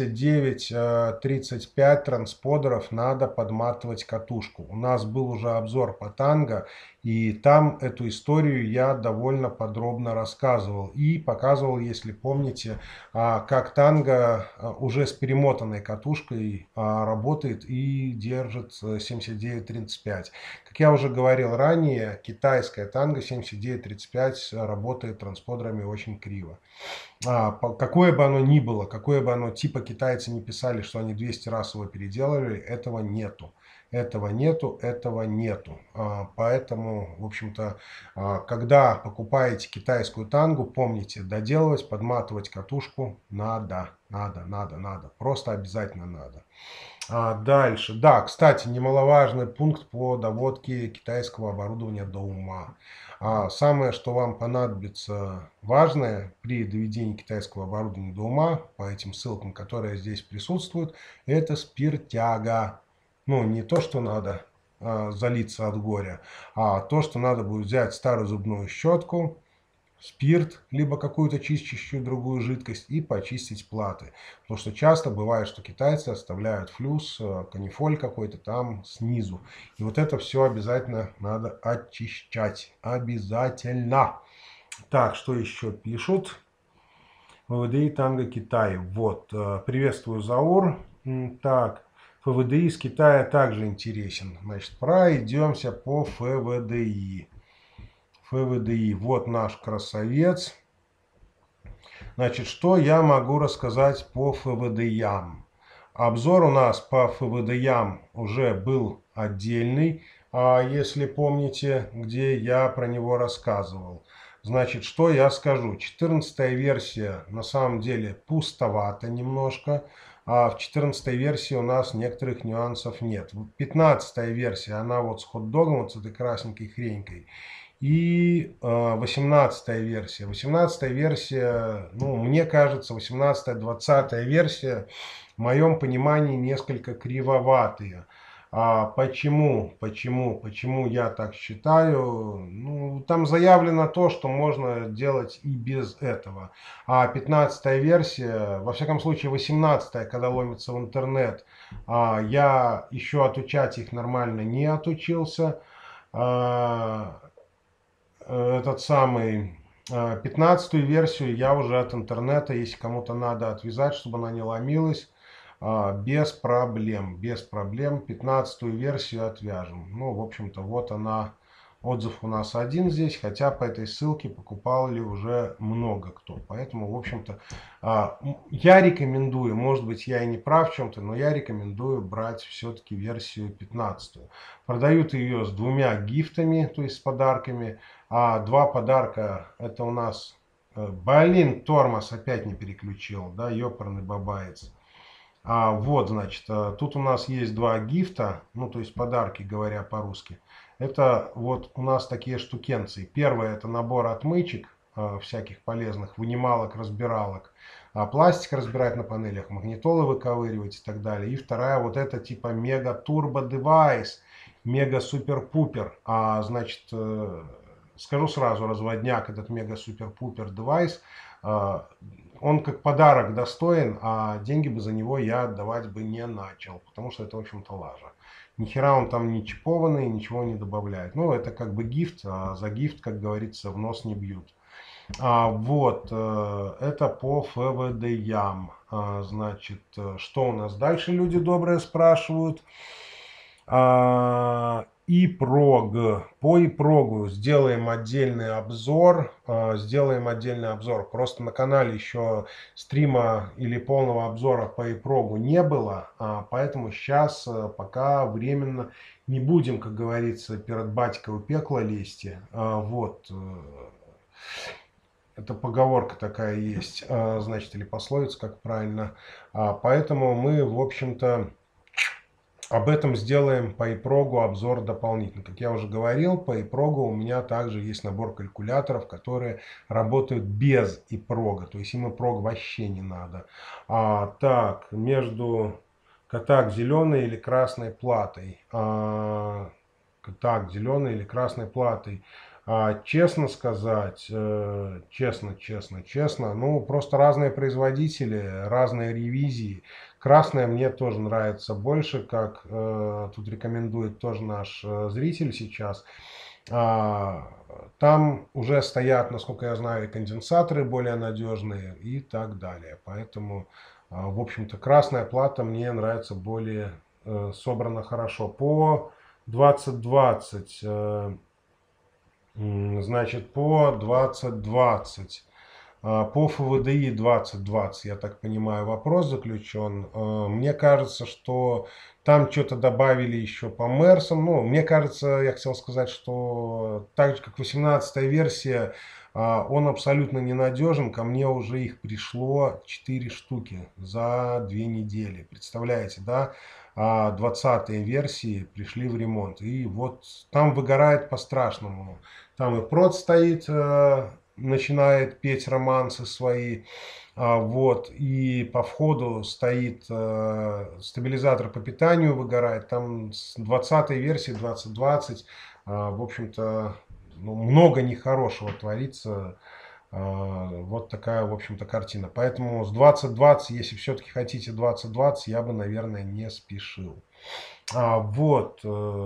7935 трансподеров надо подматывать катушку. У нас был уже обзор по танго, и там эту историю я довольно подробно рассказывал. И показывал, если помните, как танго уже с перемотанной катушкой работает и держит 7935. Как я уже говорил ранее, китайская танго 7935 работает трансподерами очень криво. Какое бы оно ни было, какое бы оно типа китайцы не писали, что они 200 раз его переделали, этого нету. Этого нету, этого нету. Поэтому, в общем-то, когда покупаете китайскую тангу, помните, доделывать, подматывать катушку надо. Надо. Просто обязательно надо. Дальше. Да, кстати, немаловажный пункт по доводке китайского оборудования до ума. Самое, что вам понадобится важное при доведении китайского оборудования до ума, по этим ссылкам, которые здесь присутствуют, это спиртяга. Ну, не то, что надо залиться от горя, а то, что надо будет взять старую зубную щетку, спирт, либо какую-то чистящую другую жидкость и почистить платы. Потому что часто бывает, что китайцы оставляют флюс, канифоль какой-то там снизу. И вот это все обязательно надо очищать. Обязательно. Так, что еще пишут? ФВДИ Танго Китай. Вот, приветствую, Заур. Так, ФВДИ из Китая также интересен. Значит, пройдемся по ФВДИ. ФВДИ. Вот наш красавец. Значит, что я могу рассказать по ФВДИям? Обзор у нас по ФВДИям уже был отдельный, если помните, где я про него рассказывал. Значит, что я скажу? 14-я версия на самом деле пустовата немножко. А в 14-й версии у нас некоторых нюансов нет. 15-я версия, она вот с хот-догом, вот с этой красненькой хренькой. И 18-я версия. 18-я версия, ну, мне кажется, 18-я, 20-я версия, в моем понимании, несколько кривоватые. Почему я так считаю? Ну, там заявлено то, что можно делать и без этого. А 15-я версия, во всяком случае 18-я, когда ломится в интернет, я еще отучать их нормально не отучился. Этот самый 15-ю версию я уже от интернета, если кому-то надо отвязать, чтобы она не ломилась, без проблем. 15-ю версию отвяжем. Ну, в общем-то, вот она. Отзыв у нас один здесь, хотя по этой ссылке покупали уже много кто. Поэтому, в общем-то, я рекомендую, может быть, я и не прав в чем-то, но я рекомендую брать все-таки версию 15-ю. Продают ее с 2 гифтами, то есть с подарками. 2 подарка, это у нас, блин, тормоз опять не переключил, да, ёпарный бабаец. Вот, значит, тут у нас есть 2 гифта, ну, то есть подарки, говоря по-русски. Это вот у нас такие штукенции. Первое, это набор отмычек, всяких полезных, вынималок, разбиралок. Пластик разбирать на панелях, магнитолы выковыривать и так далее. И вторая, вот это типа мега турбо девайс, мега супер-пупер. Значит, скажу сразу, разводняк, этот мега супер-пупер девайс, он как подарок достоин, а деньги бы за него я отдавать бы не начал, потому что это, в общем-то, лажа. Ни хера он там не чипованный, ничего не добавляет. Ну, это как бы гифт, а за гифт, как говорится, в нос не бьют. Вот, это по ФВД-ям. Значит, что у нас дальше, люди добрые спрашивают? ИПРОГ. По ИПРОГу сделаем отдельный обзор. Просто на канале еще стрима или полного обзора по ИПРОГу не было. Поэтому сейчас пока временно не будем, как говорится, перед батькой у пекла лезть. Вот. Это поговорка такая есть, значит, или пословица, как правильно. Поэтому мы, в общем-то, об этом сделаем по ИПРОГу обзор дополнительно. Как я уже говорил, по ИПРОГу у меня также есть набор калькуляторов, которые работают без ИПРОГа. То есть им ИПРОГ вообще не надо. Так, между так, зеленой или красной платой. Так, зеленой или красной платой. Честно сказать, честно, ну просто разные производители, разные ревизии. Красная мне тоже нравится больше, как тут рекомендует тоже наш зритель сейчас. Там уже стоят, насколько я знаю, и конденсаторы более надежные и так далее. Поэтому, в общем-то, красная плата мне нравится более собрана хорошо. По 2020, значит, по 2020. По ФВДИ 2020, я так понимаю, вопрос заключен. Мне кажется, что там что-то добавили еще по Мерсам. Ну, мне кажется, я хотел сказать, что так же, как 18-я версия, он абсолютно ненадежен. Ко мне уже их пришло 4 штуки за 2 недели. Представляете, да? 20-е версии пришли в ремонт. И вот там выгорает по-страшному. Там и прод стоит, начинает петь романсы свои. Вот, и по входу стоит стабилизатор по питанию, выгорает. Там с 20-й версии, 2020, в общем-то, ну, много нехорошего творится. Вот такая, в общем-то, картина. Поэтому с 2020, если все-таки хотите 2020, я бы, наверное, не спешил. Вот.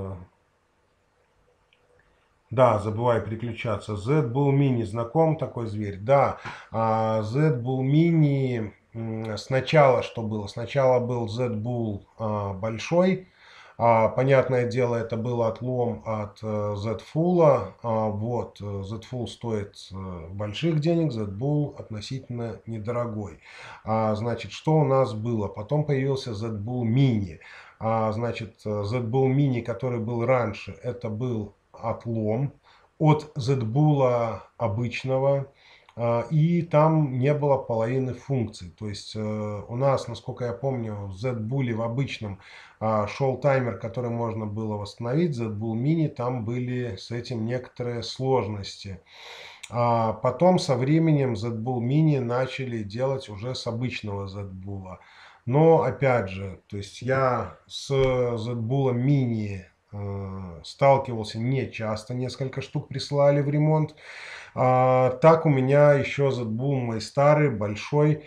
Да, забываю переключаться. Z-Bull Mini, знаком такой зверь? Да, Z-Bull Mini, сначала что было? Сначала был Z-Bull большой. Понятное дело, это был отлом от Z-Full. Вот, Z-Full стоит больших денег, Z-Bull относительно недорогой. Значит, что у нас было? Потом появился Z-Bull Mini. Значит, Z-Bull Mini, который был раньше, это был отлом от Z-Bull обычного, и там не было половины функций. То есть у нас, насколько я помню, в Z-Bull в обычном шел таймер, который можно было восстановить. Z-Bull Mini, там были с этим некоторые сложности. Потом со временем Z-Bull Mini начали делать уже с обычного Z-Bull. Но опять же, то есть я с Z-Bull Mini сталкивался не часто, несколько штук присылали в ремонт. Так у меня еще Z-Bull мой старый, большой,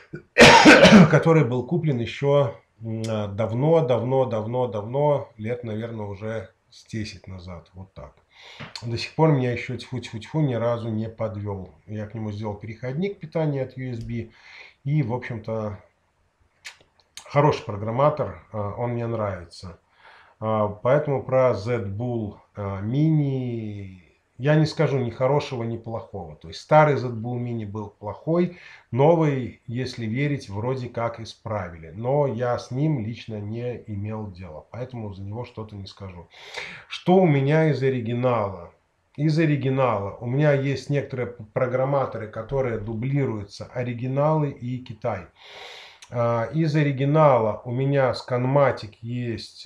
который был куплен еще давно, лет, наверное, уже с 10 назад, вот так. До сих пор меня еще тьфу-тьфу-тьфу ни разу не подвел. Я к нему сделал переходник питания от USB, и, в общем-то, хороший программатор, он мне нравится. Поэтому про Z-Bull Mini я не скажу ни хорошего, ни плохого. То есть старый Z-Bull Mini был плохой, новый, если верить, вроде как исправили. Но я с ним лично не имел дела, поэтому за него что-то не скажу. Что у меня из оригинала? Из оригинала у меня есть некоторые программаторы, которые дублируются, оригиналы и Китай. Из оригинала у меня Scanmatic есть,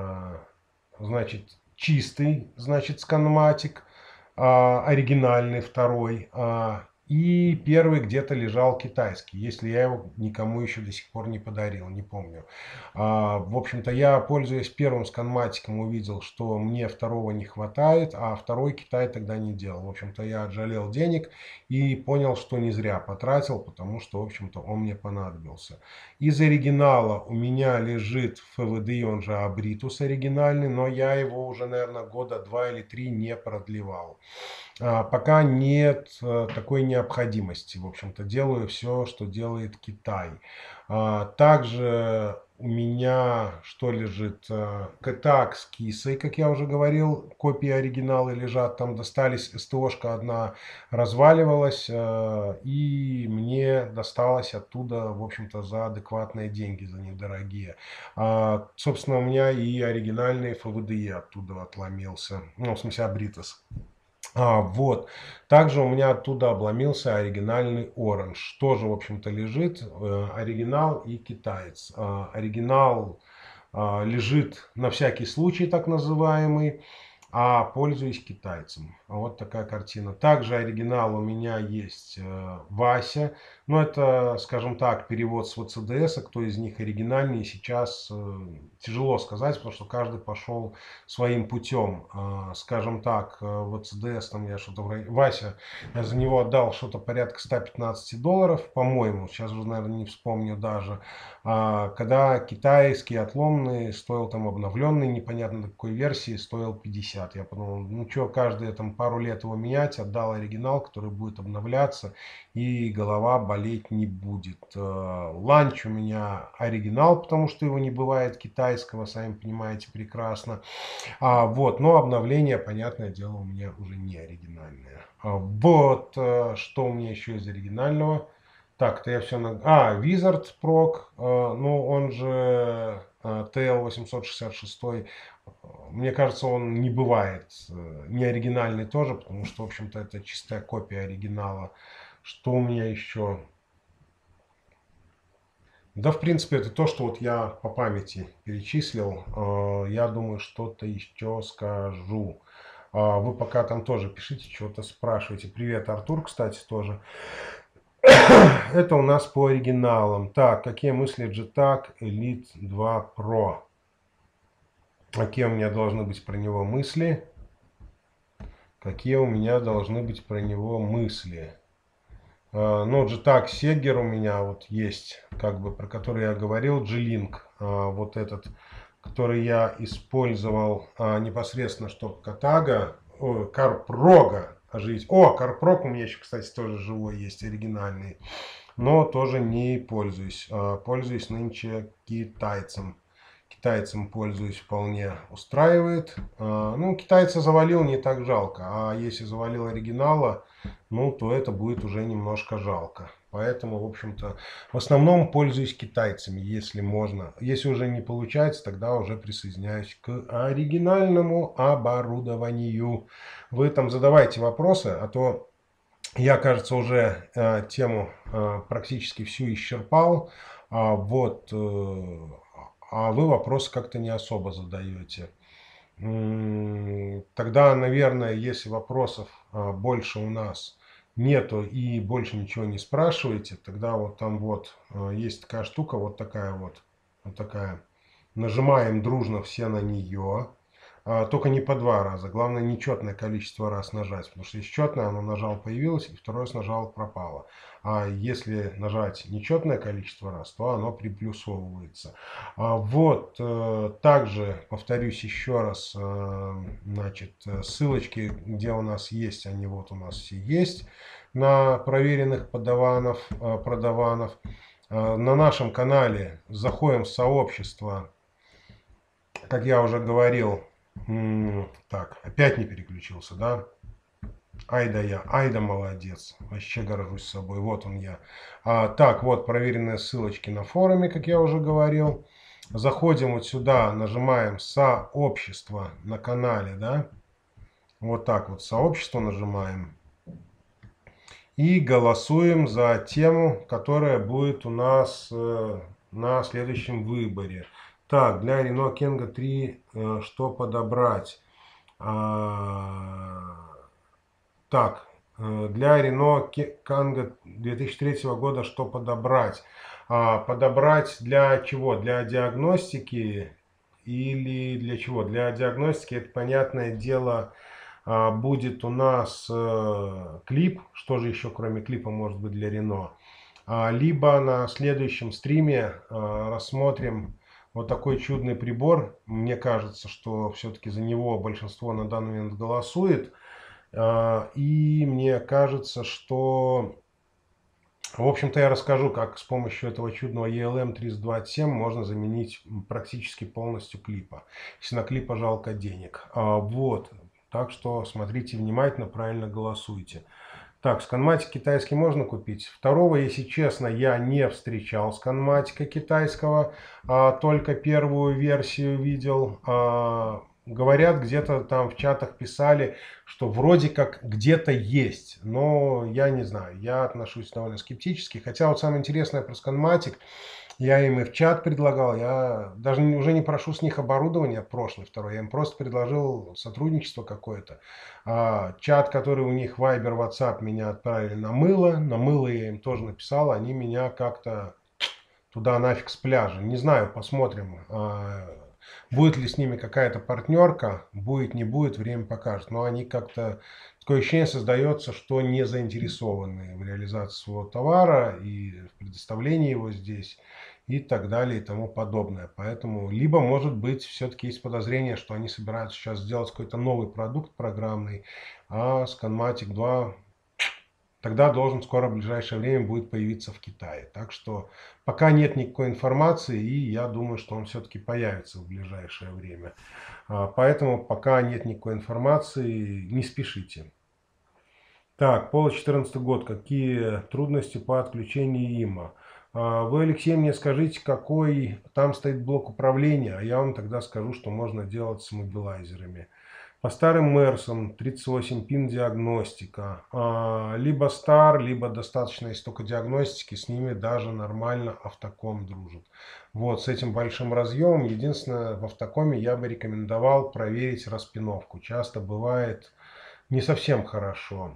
значит, чистый, значит, Scanmatic, оригинальный второй. И первый где-то лежал китайский, если я его никому еще до сих пор не подарил, не помню. В общем-то, я, пользуясь первым сканматиком, увидел, что мне второго не хватает, а второй Китай тогда не делал. В общем-то, я отжалел денег и понял, что не зря потратил, потому что, в общем-то, он мне понадобился. Из оригинала у меня лежит ФВД, он же Абритус оригинальный, но я его уже, наверное, года 2 или 3 не продлевал. Пока нет такой необходимости. В общем-то, делаю все, что делает Китай. Также у меня что лежит? GTA с кисой, как я уже говорил, копии оригинала лежат, там достались, СТОшка одна разваливалась, и мне досталось оттуда, в общем-то, за адекватные деньги, за недорогие. Собственно, у меня и оригинальный ФВДЕ оттуда отломился, ну, в смысле, Абритос. Вот. Также у меня оттуда обломился оригинальный Orange. Тоже, в общем-то, лежит оригинал и китаец. Оригинал лежит на всякий случай, так называемый, а пользуюсь китайцем. Вот такая картина. Также оригинал у меня есть Вася. Но это, скажем так, перевод с ВЦДС. Кто из них оригинальный, сейчас тяжело сказать, потому что каждый пошел своим путем. Скажем так, ВЦДС, там я что-то... Вася, я за него отдал что-то порядка $115, по-моему. Сейчас уже, наверное, не вспомню даже. Когда китайский отломный стоил там обновленный, непонятно какой версии, стоил 50. Я подумал, ну что, каждые там пару лет его менять, отдал оригинал, который будет обновляться, и голова болеть не будет. Ланч у меня оригинал, потому что его не бывает китайского, сами понимаете прекрасно. Вот, но обновление, понятное дело, у меня уже не оригинальное. Вот, что у меня еще из оригинального. Так, это я все на... Wizard Proc, ну он же TL866. Мне кажется, он не бывает не оригинальный тоже, потому что, в общем-то, это чистая копия оригинала. Что у меня еще? Да, в принципе, это то, что вот я по памяти перечислил. Я думаю, что-то еще скажу. Вы пока там тоже пишите, что-то спрашиваете. Привет, Артур, кстати, тоже. Это у нас по оригиналам. Так, какие мысли JTAG Elite 2 Pro? Какие у меня должны быть про него мысли? Какие у меня должны быть про него мысли? Ну, JTAG Seger у меня вот есть, как бы, про который я говорил. G-Link, вот этот, который я использовал непосредственно, чтобы Катага, Карпрога оживить. Карпрог у меня еще, кстати, тоже живой есть, оригинальный. Но тоже не пользуюсь. Пользуюсь нынче китайцем. Китайцем пользуюсь, вполне устраивает. Ну, китайца завалил, не так жалко. А если завалил оригинала, ну, то это будет уже немножко жалко. Поэтому, в общем-то, в основном пользуюсь китайцами, если можно. Если уже не получается, тогда уже присоединяюсь к оригинальному оборудованию. Вы там задавайте вопросы, а то я, кажется, уже тему практически всю исчерпал. Вот, а вы вопросы как-то не особо задаете. Тогда, наверное, если вопросов больше у нас нету и больше ничего не спрашиваете, тогда вот там вот есть такая штука, вот такая вот такая. Нажимаем дружно все на нее. Только не по 2 раза. Главное, нечетное количество раз нажать. Потому что если четное, оно нажал, появилось, и второй раз нажал, пропало. А если нажать нечетное количество раз, то оно приплюсовывается. Вот. Также, повторюсь еще раз, значит, ссылочки, где у нас есть, они вот у нас все есть. На проверенных продаванов. На нашем канале заходим в сообщество, как я уже говорил. Так, опять не переключился, да? Айда молодец. Вообще горжусь собой. Вот он я. Так, вот проверенные ссылочки на форуме, как я уже говорил. Заходим вот сюда, нажимаем сообщество на канале, да? Вот так вот сообщество нажимаем. И голосуем за тему, которая будет у нас на следующем выборе. Так, для Renault Kangoo 3 что подобрать? Так, для Renault Kangoo 2003 года что подобрать? Подобрать для чего? Для диагностики или для чего? Для диагностики, это, понятное дело, будет у нас клип. Что же еще кроме клипа может быть для Renault? Либо на следующем стриме рассмотрим вот такой чудный прибор. Мне кажется, что все-таки за него большинство на данный момент голосует. И мне кажется, что, в общем-то, я расскажу, как с помощью этого чудного ELM-327 можно заменить практически полностью клипа, если на клипа жалко денег. Вот, так что смотрите внимательно, правильно голосуйте. Так, сканматик китайский можно купить. Второго, если честно, я не встречал сканматика китайского, только первую версию видел. Говорят, где-то там в чатах писали, что вроде как где-то есть, но я не знаю, я отношусь довольно скептически. Хотя вот самое интересное про сканматик, я им и в чат предлагал, я даже уже не прошу с них оборудование прошлый, второй, я им просто предложил сотрудничество какое-то. Чат, который у них Viber, WhatsApp, меня отправили на мыло я им тоже написал, они меня как-то туда нафиг с пляжа. Не знаю, посмотрим, будет ли с ними какая-то партнерка, будет, не будет, время покажет. Но они как-то, такое ощущение создается, что не заинтересованы в реализации своего товара и в предоставлении его здесь и так далее и тому подобное. Поэтому, либо, может быть, все-таки есть подозрение, что они собираются сейчас сделать какой-то новый продукт программный, а Scanmatic 2 тогда должен скоро в ближайшее время будет появиться в Китае. Так что пока нет никакой информации, и я думаю, что он все-таки появится в ближайшее время. Поэтому пока нет никакой информации, не спешите. Так, Пола 14 год. Какие трудности по отключению ИМА? Вы, Алексей, мне скажите, какой там стоит блок управления, а я вам тогда скажу, что можно делать с мобилайзерами. По старым Мерсам 38 пин диагностика. Либо стар, либо достаточно есть только диагностики, с ними даже нормально автоком дружит. Вот, с этим большим разъемом. Единственное, в автокоме я бы рекомендовал проверить распиновку. Часто бывает не совсем хорошо.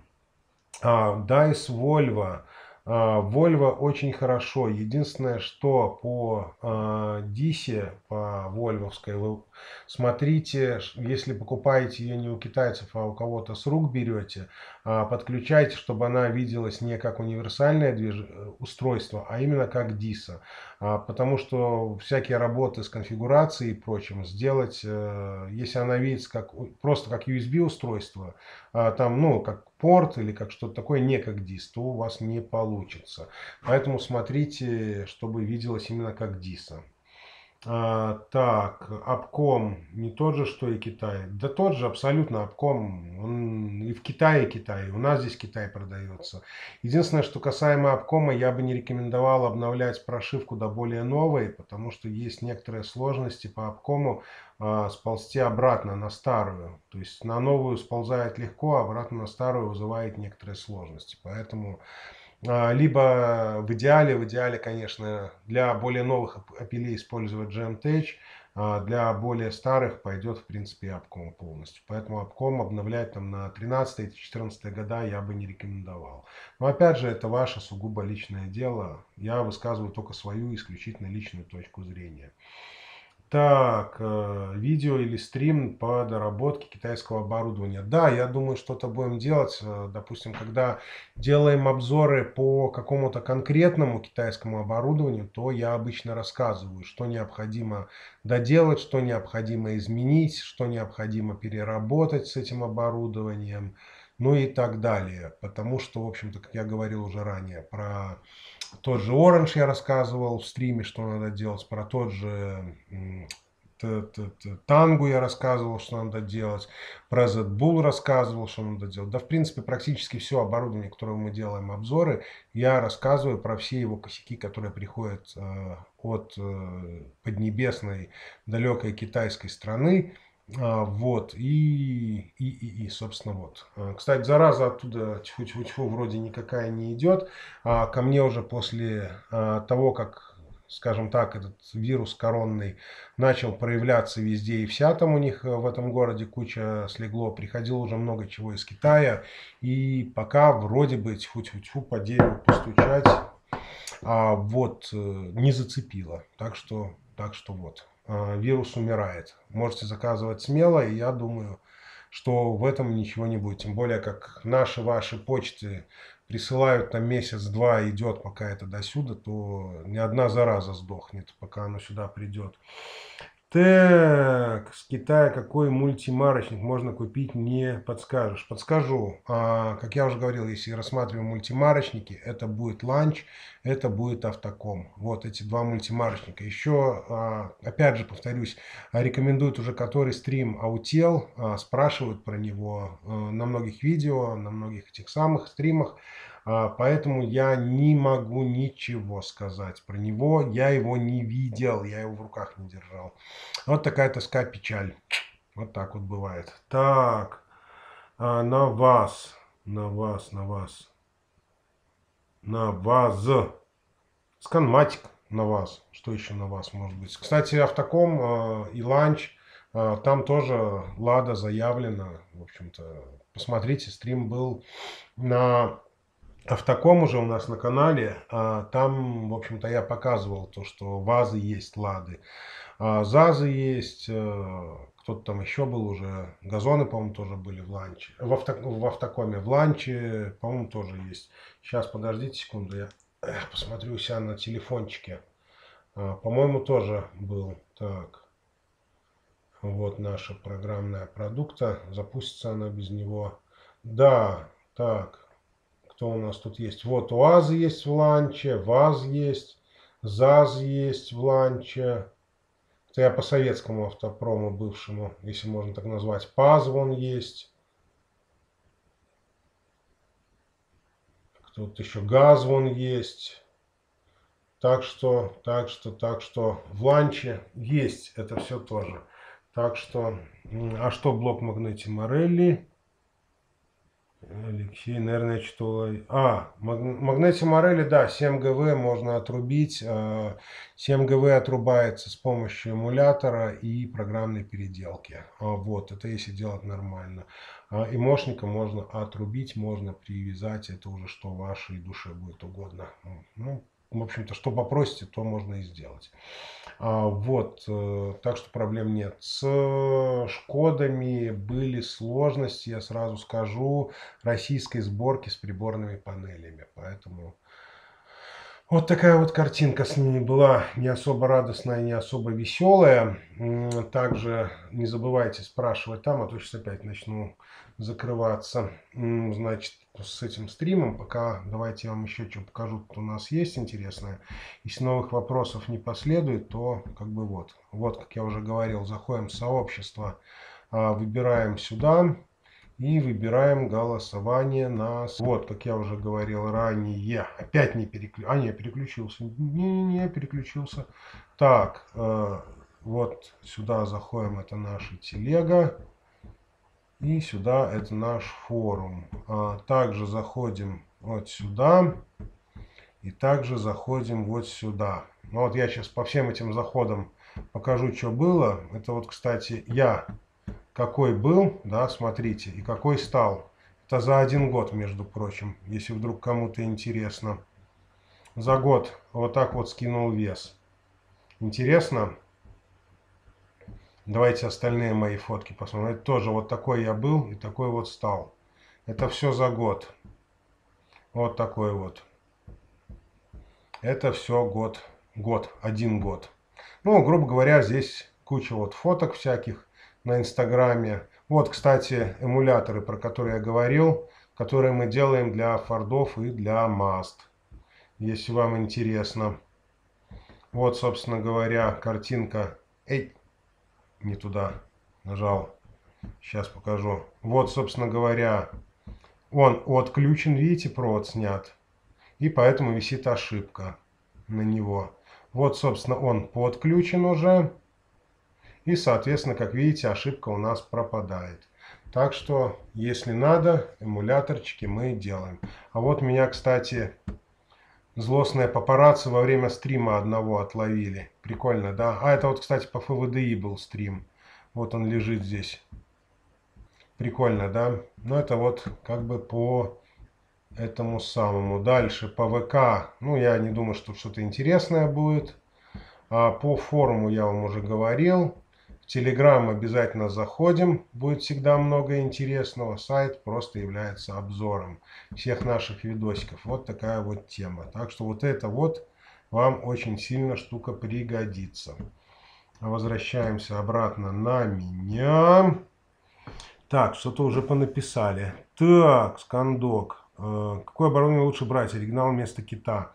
Дайс Volvo. Volvo очень хорошо. Единственное, что по Дисе, по вольвовской, вы смотрите, если покупаете ее не у китайцев, а у кого-то с рук берете, подключайте, чтобы она виделась не как универсальное устройство, а именно как Диса. Потому что всякие работы с конфигурацией и прочим сделать, если она видится как, просто как USB устройство, там, ну, как порт или как что-то такое, не как дис, то у вас не получится. Поэтому смотрите, чтобы виделось именно как диса. Так, обком не тот же, что и Китай. Да тот же абсолютно обком. Он и в Китае, и Китай. У нас здесь Китай продается. Единственное, что касаемо обкома, я бы не рекомендовал обновлять прошивку до более новой, потому что есть некоторые сложности по обкому сползти обратно на старую. То есть на новую сползает легко, а обратно на старую вызывает некоторые сложности. Поэтому либо в идеале, конечно, для более новых апелей использовать GMTech, для более старых пойдет, в принципе, обком полностью. Поэтому обком обновлять там на 13-14 года я бы не рекомендовал. Но опять же, это ваше сугубо личное дело. Я высказываю только свою исключительно личную точку зрения. Так, видео или стрим по доработке китайского оборудования. Да, я думаю, что-то будем делать. Допустим, когда делаем обзоры по какому-то конкретному китайскому оборудованию, то я обычно рассказываю, что необходимо доделать, что необходимо изменить, что необходимо переработать с этим оборудованием, ну и так далее. Потому что, в общем-то, как я говорил уже ранее, про тот же Orange я рассказывал в стриме, что надо делать. Про тот же Тангу я рассказывал, что надо делать. Про Z-Bull рассказывал, что надо делать. Да, в принципе, практически все оборудование, которое мы делаем обзоры, я рассказываю про все его косяки, которые приходят от поднебесной далекой китайской страны. Вот, собственно, вот. Кстати, зараза оттуда тьфу-тьфу-тьфу вроде никакая не идет. Ко мне уже после того, как, скажем так, этот вирус коронный начал проявляться везде и вся, там у них в этом городе куча слегло, приходило уже много чего из Китая. И пока вроде бы тьфу-тьфу-тьфу по дереву постучать, вот, не зацепило. Так что вот. Вирус умирает. Можете заказывать смело, и я думаю, что в этом ничего не будет. Тем более, как ваши почты присылают там месяц-два, идет пока это досюда, то ни одна зараза сдохнет, пока оно сюда придет. Так, с Китая какой мультимарочник можно купить, не подскажешь? Подскажу. Как я уже говорил, если рассматриваем мультимарочники, это будет Ланч, это будет Автоком. Вот эти два мультимарочника. Еще, опять же, повторюсь, рекомендуют уже который стрим Аутел, спрашивают про него на многих видео, на многих этих самых стримах. Поэтому я не могу ничего сказать про него. Я его не видел, я его в руках не держал. Вот такая тоска, печаль. Вот так вот бывает. Так, на вас, на вас, на вас, на вас. Сканматик на вас. Что еще на вас может быть? Кстати, Автоком и Ланч, там тоже Лада заявлена. В общем-то, посмотрите, стрим был на Автоком уже у нас на канале. Там, в общем-то, я показывал то, что ВАЗы есть, Лады. ЗАЗы есть, кто-то там еще был уже, газоны, по-моему, тоже были в Ланче, в Автокоме, в Ланче, по-моему, тоже есть. Сейчас, подождите секунду, я посмотрю у себя на телефончике. По-моему, тоже был. Так, вот наша программная продукта, запустится она без него. Да, так, кто у нас тут есть? Вот УАЗ есть в Ланче, ВАЗ есть, ЗАЗ есть в Ланче. Это я по советскому автопрому бывшему, если можно так назвать. ПАЗ вон есть. Тут еще ГАЗ вон есть. Так что в Ланче есть это все тоже. Так что, а что блок Магнети Морелли? Алексей, наверное, что... Магнети Морелли, да, 7 ГВ можно отрубить. 7 ГВ отрубается с помощью эмулятора и программной переделки. Вот, это если делать нормально. И мощника можно отрубить, можно привязать. Это уже что вашей душе будет угодно. Ну, в общем-то, что попросите, то можно и сделать. Вот, так что проблем нет. С Шкодами были сложности, я сразу скажу, российской сборки с приборными панелями. Поэтому вот такая вот картинка с ними была, не особо радостная, не особо веселая. Также не забывайте спрашивать там, а то сейчас опять начну закрываться. Значит, с этим стримом, пока давайте я вам еще что покажу, что у нас есть интересное. Если новых вопросов не последует, то как бы вот. Вот, как я уже говорил, заходим в сообщество, выбираем сюда. И выбираем голосование на... Вот, как я уже говорил ранее. Опять не переключился. Не, переключился. Не, переключился. Так, вот сюда заходим. Это наша телега. И сюда это наш форум. Также заходим вот сюда. И также заходим вот сюда. Ну вот я сейчас по всем этим заходам покажу, что было. Это вот, кстати, я... Какой был, да, смотрите, и какой стал. Это за 1 год, между прочим, если вдруг кому-то интересно. За год вот так вот скинул вес. Интересно? Давайте остальные мои фотки посмотрим. Это тоже вот такой я был и такой вот стал. Это все за год. Вот такой вот. Это все год. 1 год. Ну, грубо говоря, здесь куча вот фоток всяких на Инстаграме. Вот, кстати, эмуляторы, про которые я говорил, которые мы делаем для Фордов и для Маст. Если вам интересно. Вот, собственно говоря, картинка. Эй, не туда нажал. Сейчас покажу. Вот, собственно говоря, он отключен, видите, провод снят. И поэтому висит ошибка на него. Вот, собственно, он подключен уже. И, соответственно, как видите, ошибка у нас пропадает. Так что, если надо, эмуляторчики мы делаем. А вот меня, кстати, злостные папарацци во время стрима одного отловили. Прикольно, да? Это вот, кстати, по ФВДИ был стрим. Вот он лежит здесь. Прикольно, да? Но это вот как бы по этому самому. Дальше по ВК. Ну, я не думаю, что что-то интересное будет. А по форуму я вам уже говорил. В Telegram обязательно заходим, будет всегда много интересного. Сайт просто является обзором всех наших видосиков. Вот такая вот тема. Так что вот это вот вам очень сильно штука пригодится. Возвращаемся обратно на меня. Так, что-то уже понаписали. Так, Скандок. Какое оборудование лучше брать? Оригинал вместо кита?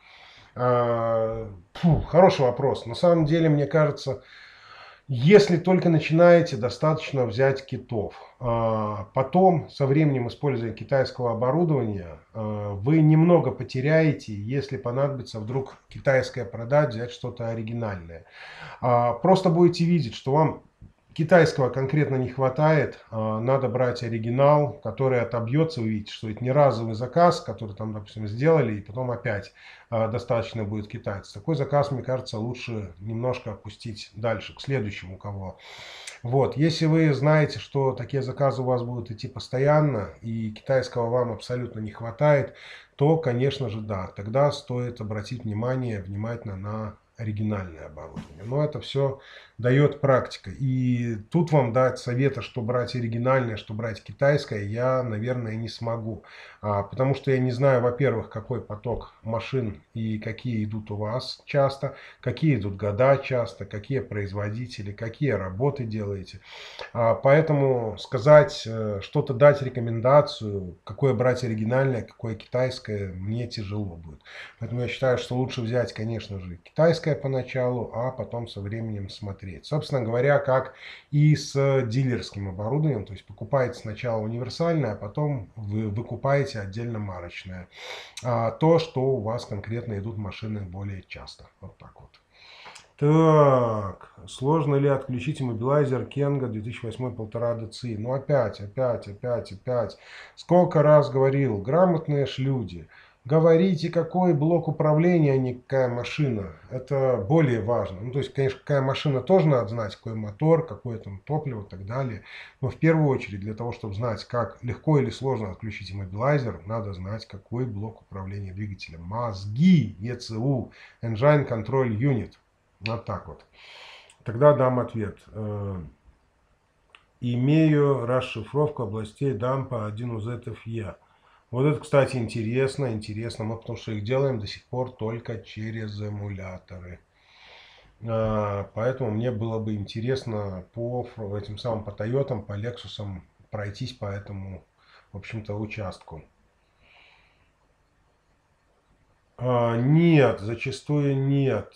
Хороший вопрос. На самом деле, мне кажется, если только начинаете, достаточно взять китов. Потом, со временем, используя китайского оборудования, вы немного потеряете, если понадобится вдруг китайское продать, взять что-то оригинальное. Просто будете видеть, что вам китайского конкретно не хватает, надо брать оригинал, который отобьется, вы видите, что это не разовый заказ, который там, допустим, сделали, и потом опять достаточно будет китайцев. Такой заказ, мне кажется, лучше немножко опустить дальше, к следующему кого. Вот, если вы знаете, что такие заказы у вас будут идти постоянно, и китайского вам абсолютно не хватает, то, конечно же, да, тогда стоит обратить внимательно на оригинальное оборудование. Но это все дает практика. И тут вам дать совета, что брать оригинальное, что брать китайское, я, наверное, не смогу. Потому что я не знаю, во-первых, какой поток машин и какие идут у вас часто, какие идут года часто, какие производители, какие работы делаете. Поэтому сказать, что-то дать рекомендацию, какое брать оригинальное, какое китайское, мне тяжело будет. Поэтому я считаю, что лучше взять, конечно же, китайское поначалу, а потом со временем смотреть. Собственно говоря, как и с дилерским оборудованием. То есть покупаете сначала универсальное, а потом вы выкупаете отдельно марочное. То, что у вас конкретно идут машины более часто. Вот так вот. Так, сложно ли отключить иммобилайзер Kenga 2008 1,5 дци? Ну опять. Сколько раз говорил, грамотные ж люди. Говорите, какой блок управления, а не какая машина. Это более важно. Ну, то есть, конечно, какая машина тоже надо знать, какой мотор, какое там топливо и так далее. Но в первую очередь, для того, чтобы знать, как легко или сложно отключить иммобилайзер, надо знать, какой блок управления двигателем. Мозги, ECU, Engine Control Unit. Вот так вот. Тогда дам ответ. Имею расшифровку областей дампа 1УЗФЕ. Вот это, кстати, интересно. Мы потому что их делаем до сих пор только через эмуляторы. Поэтому мне было бы интересно по этим самым по Тойотам, по Лексусам пройтись по этому, в общем-то, участку. Нет, зачастую нет.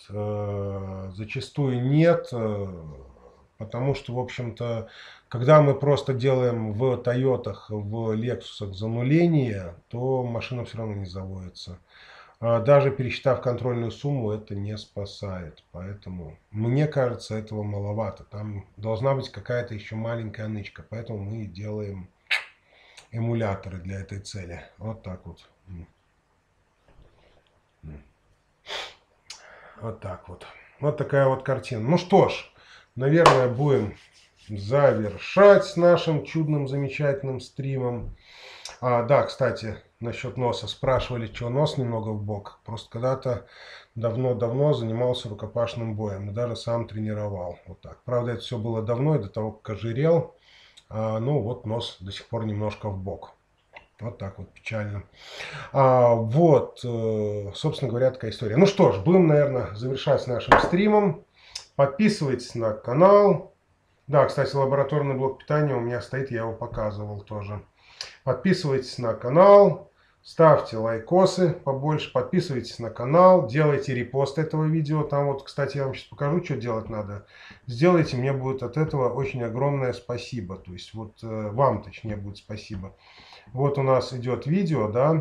Потому что, в общем-то, когда мы просто делаем в Тойотах, в Лексусах зануление, то машина все равно не заводится. Даже пересчитав контрольную сумму, это не спасает. Поэтому, мне кажется, этого маловато. Там должна быть какая-то еще маленькая нычка. Поэтому мы делаем эмуляторы для этой цели. Вот так вот. Вот так вот. Вот такая вот картина. Ну что ж, наверное, будем завершать с нашим чудным, замечательным стримом. Да, кстати, насчет носа. Спрашивали, что нос немного в бок. Просто когда-то давно-давно занимался рукопашным боем. И даже сам тренировал. Вот так. Правда, это все было давно, и до того, как ожирел. Ну, вот нос до сих пор немножко в бок. Вот так вот, печально. Собственно говоря, такая история. Ну что ж, будем, наверное, завершать с нашим стримом. Подписывайтесь на канал. Да, кстати, лабораторный блок питания у меня стоит, я его показывал тоже. Подписывайтесь на канал, ставьте лайкосы побольше, подписывайтесь на канал, делайте репост этого видео. Там вот, кстати, я вам сейчас покажу, что делать надо. Сделайте, мне будет от этого очень огромное спасибо. То есть вот вам, точнее, будет спасибо. Вот у нас идет видео, да.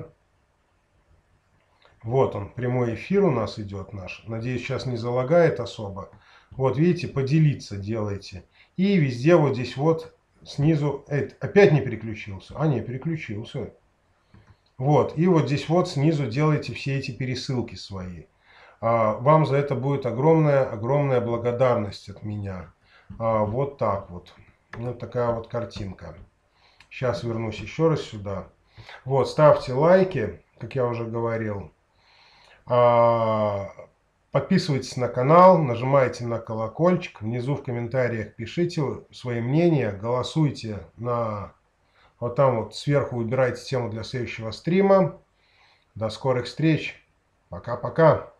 Вот он, прямой эфир у нас идет наш. Надеюсь, сейчас не залагает особо. Вот, видите, поделиться делайте. И везде вот здесь вот снизу... опять не переключился? Не, переключился. Вот, и вот здесь вот снизу делайте все эти пересылки свои. Вам за это будет огромная благодарность от меня. Вот так вот. Вот такая вот картинка. Сейчас вернусь еще раз сюда. Вот, ставьте лайки, как я уже говорил. Подписывайтесь на канал, нажимайте на колокольчик. Внизу в комментариях пишите свои мнения, голосуйте на... Вот там вот сверху выбирайте тему для следующего стрима. До скорых встреч. Пока-пока.